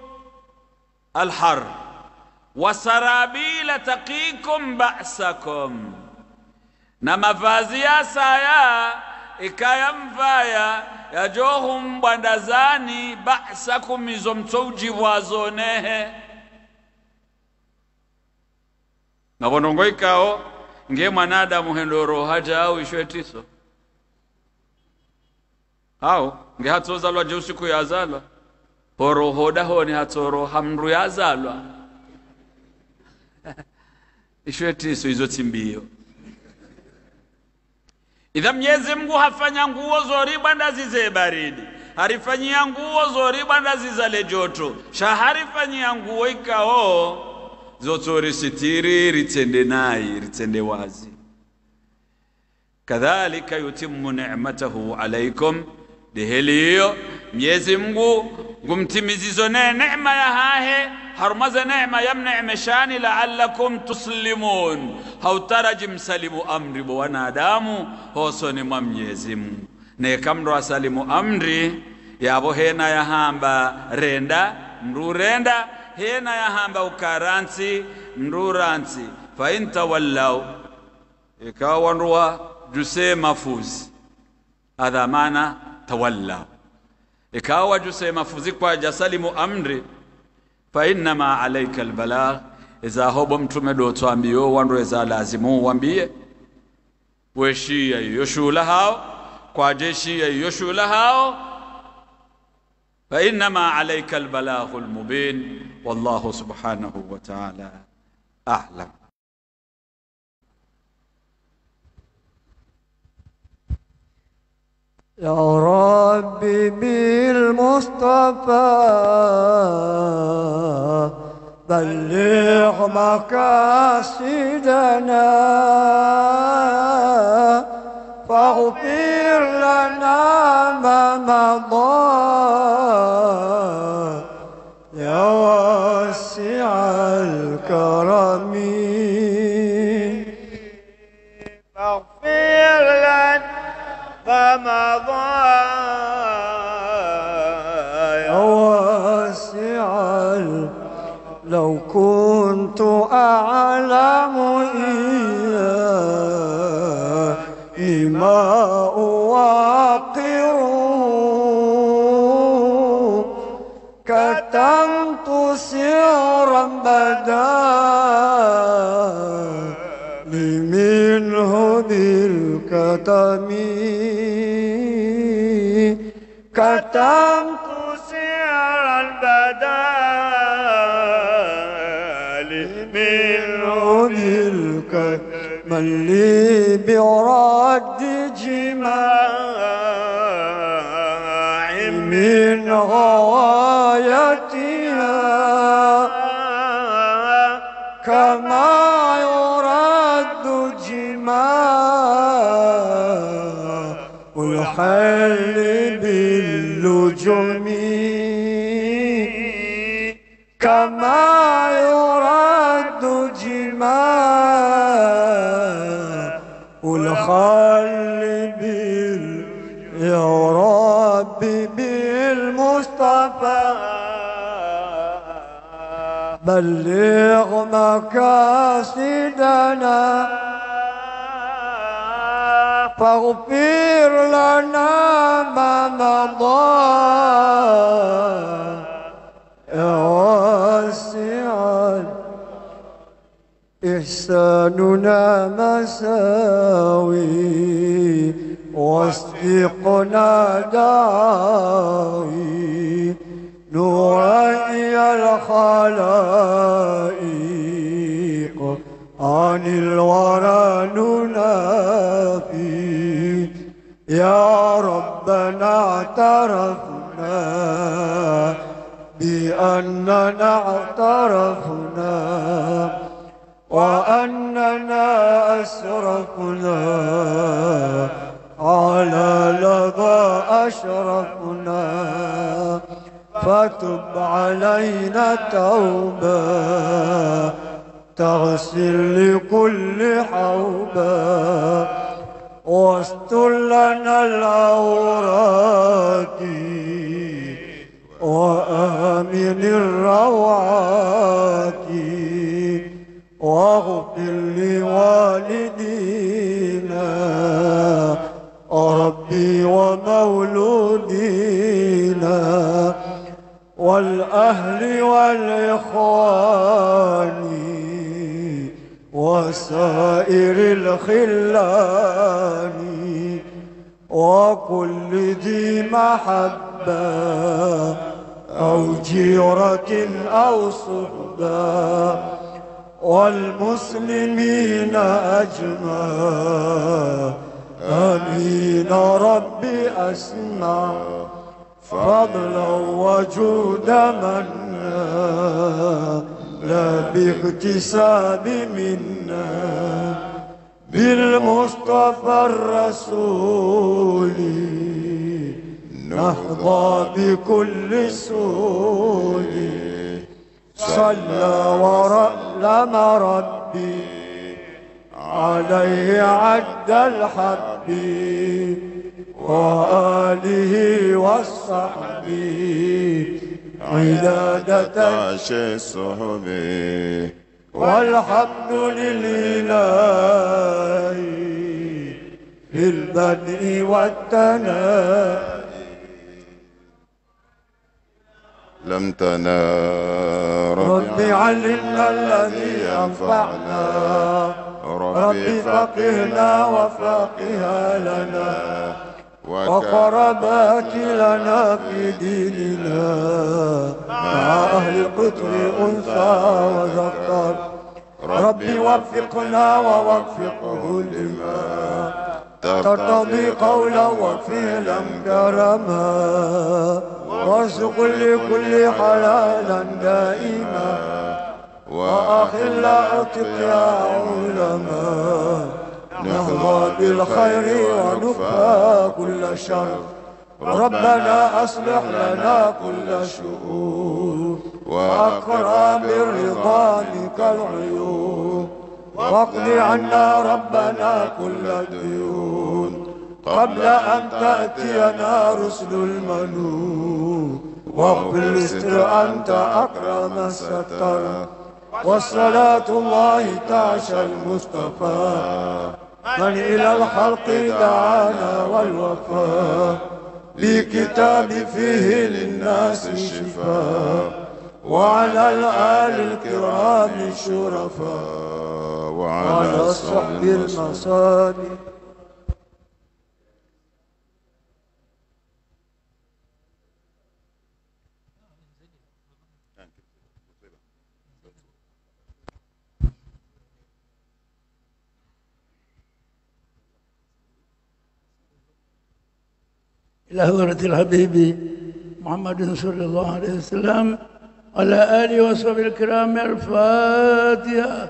alhar wasarabila taqikum ba'sakum, na mavazi ya saya ikaya mvaya ya johum bandazani ba'sakum izo mtouji wazonehe. Na bonongo ikao nge mwanadamu hendoro haja au ishwetiso au nge hatozalwa je usiku yazalwa horo hoda honi hatoro hamru yazalwa ishwetiso izo timbio. Idha Mwenyezi Mungu hafanya nguo zori bandazi ze baridi, harifanyia nguo zori bandazi za le joto, shaharifanyia nguo ikao zotori sitiri ritende nai ritende wazi. Kadhalika yutimmu ni'matahu alaykum, deheliyo Mwenyezi Mungu ngumtimizizo neema ya hahe harumaza neema ya mneemeshani la'allakum tuslimun, hautaraji msalimu amri bo wanadamu hosoni mwa Mwenyezi Mungu. Ne kamro asalimu amri yabo hena ya hamba renda mrurenda, hena ya hamba ukaransi mruransi. Fa inta wallau ikawa wanruwa juse mafuzi, hadha maana tawallau. Ikawa juse mafuzi kwa jasalimu amri, fa innama alayka albalagh, iza hobo mtume do tuambio wanru eza lazimu wambie weshia yoshula hao kwa jeshi yoshula hao. فإنما عليك البلاغ المبين والله سبحانه وتعالى أعلم. يا ربي بالمصطفى بلغ مقاصدنا فاغفر لنا ما مضى يا واسع الكرم. فاغفر لنا ما مضى يا واسع لو كنت أعلم ما أواقر كتمت سرا بدا منه بالكتم. كتمت سرا بدا منه بالكتم. من لي برد جماع من غوايتها كما يرد جماع الحل باللجم كما يرد جماع الخل يا ربي بالمصطفى بلغ مقاصدنا فاغفر لنا ما مضى يا واسع إحساننا مساوي واصدقنا داوي نوري الخلائق عن الورى ننافي يا ربنا اعترفنا بأننا اعترفنا وأننا أسرفنا على لظى أشرفنا فتب علينا توبة تغسل لكل حوبة واستر لنا العورات وآمن الروعات واغفر لوالدينا ربي ومولودينا والأهل والإخوان وسائر الخلان وكل ذي محبة أو جيرة أو صحبة والمسلمين أجمع آمين ربي أسمع فضلا وجود منا لا باكتساب منا بالمصطفى الرسول نحظى بكل سول صلى ورلم ربي عليه عد الحب وآله والصحب عدادة الصحب والحمد لله في البدء والتناء لم تنا ربي علمنا الذي ينفعنا ربي فقهنا وفقها لنا وقربات لنا في ديننا مع أهل القطر أنثى وذكر ربي وفقنا ووفقه لما ترتضي قولا وفعلا كرما وارزق لكل حلالا دائما وأخل أعتق يا علما نحظى بالخير ونكفى كل شر ربنا أصلح لنا كل شؤون وأكرم برضانك العيون واقض عنا ربنا كل الديون قبل أن تأتينا رسل المنون واغفر الستر أنت أكرم الستر والصلاة الله تعشى المصطفى من إلى الخلق دعانا والوفاء بكتاب فيه للناس الشفاء وعلى الآل الكرام الشرفاء وعلى الصحب المصالح. إلى حضرة الحبيب محمد صلى الله عليه وسلم على آله وصحبه الكرام. الفاتحة.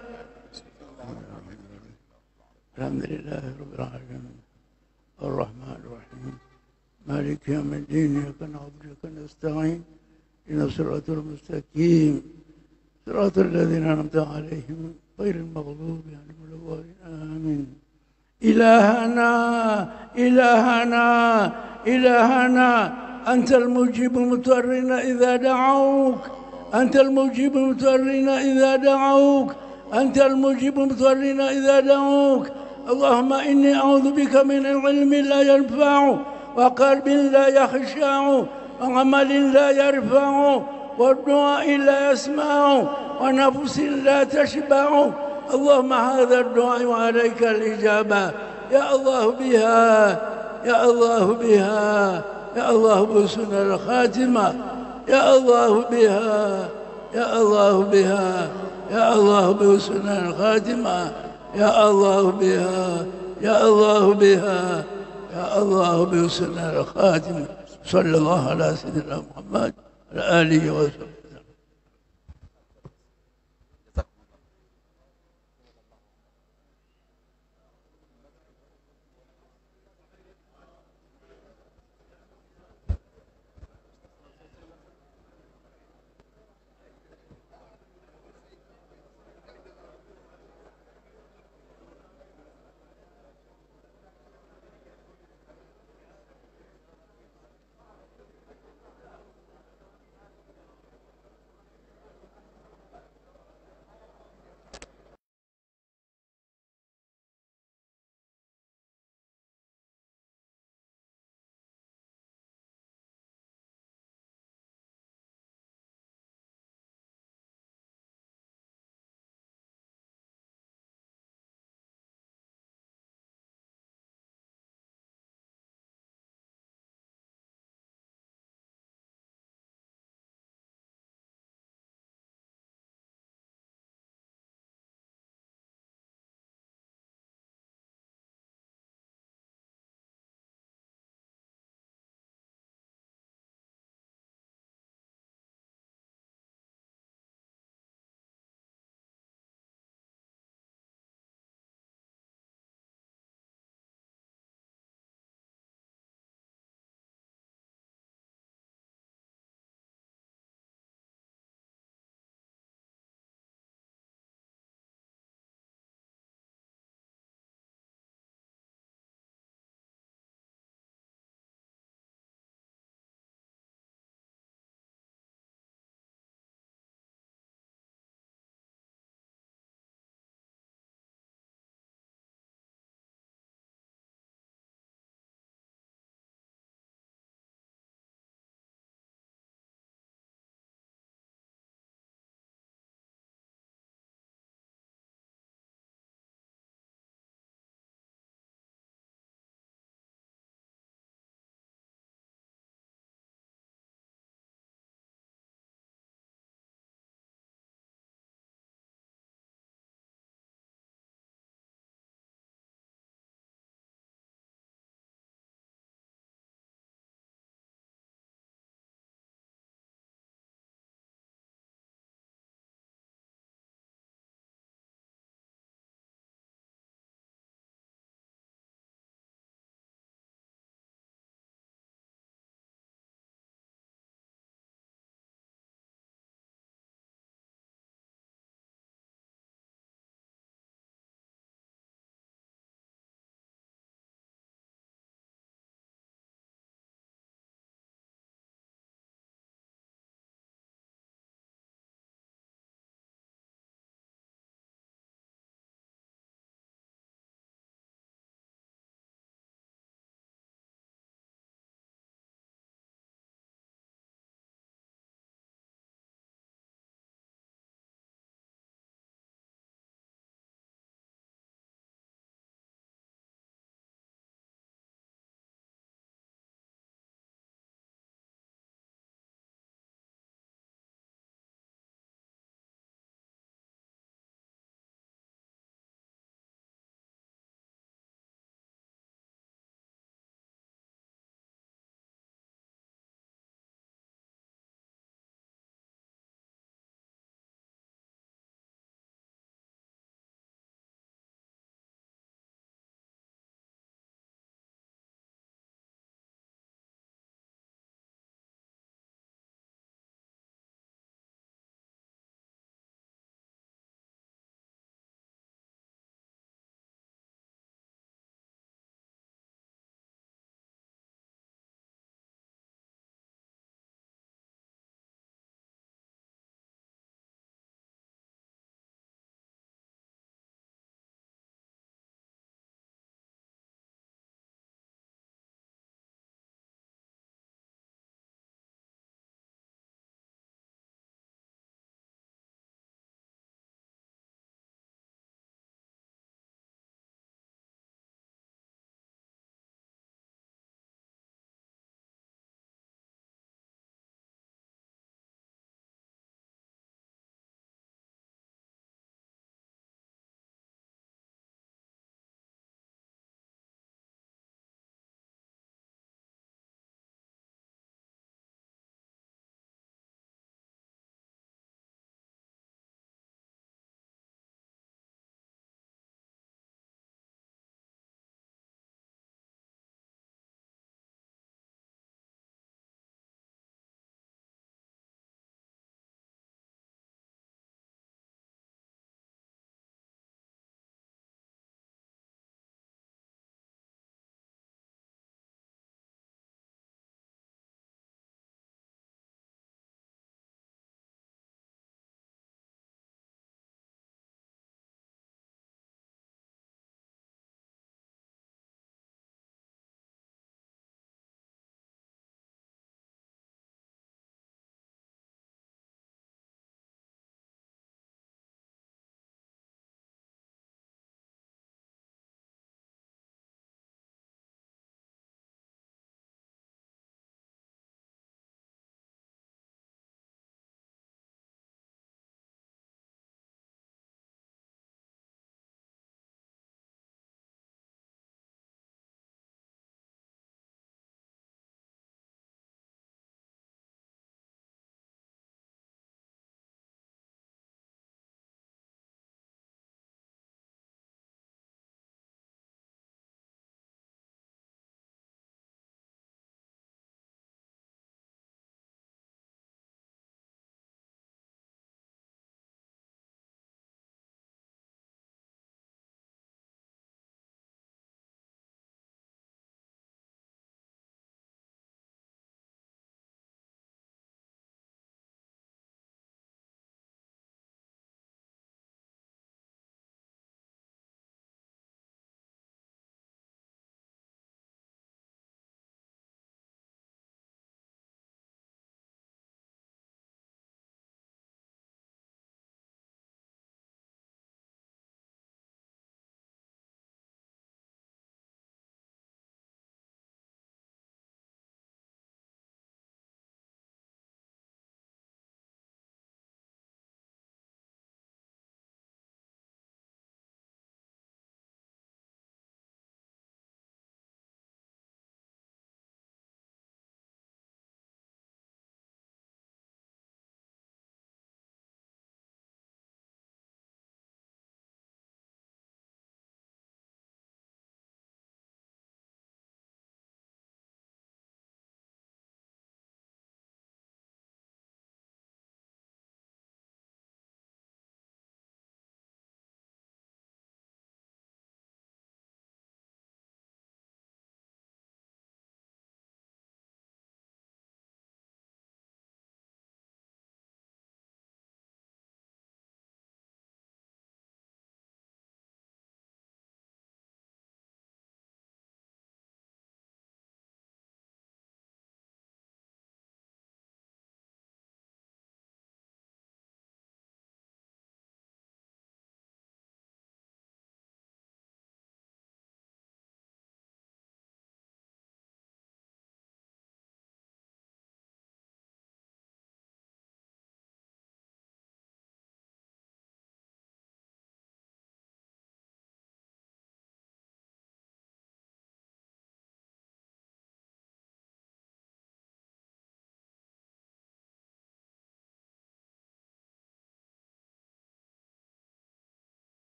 الحمد لله رب العالمين الرحمن الرحيم مالك يوم الدين إياك نعبد وإياك نستعين إن الصراط المستقيم صراط الذين أنعمت عليهم غير المغضوب عليهم ولا الضالين آمين. إلهنا إلهنا إلهنا أنت المجيب المضطرين إذا دعوك أنت المجيب المضطرين إذا دعوك أنت المجيب المضطرين إذا دعوك اللهم إني أعوذ بك من علم لا ينفع وقلب لا يخشع وعمل لا يرفع والدعاء لا يسمع ونفس لا تشبع. اللهم هذا الدعاء وعليك الإجابة. يا الله بها، يا الله بها، يا الله بحسن الخاتمة، يا الله بها، يا الله بها، يا الله بحسن الخاتمة، يا الله بها، يا الله بها، يا الله بحسن الخاتمة. صلى الله على سيدنا محمد وعلى آله وصحبه.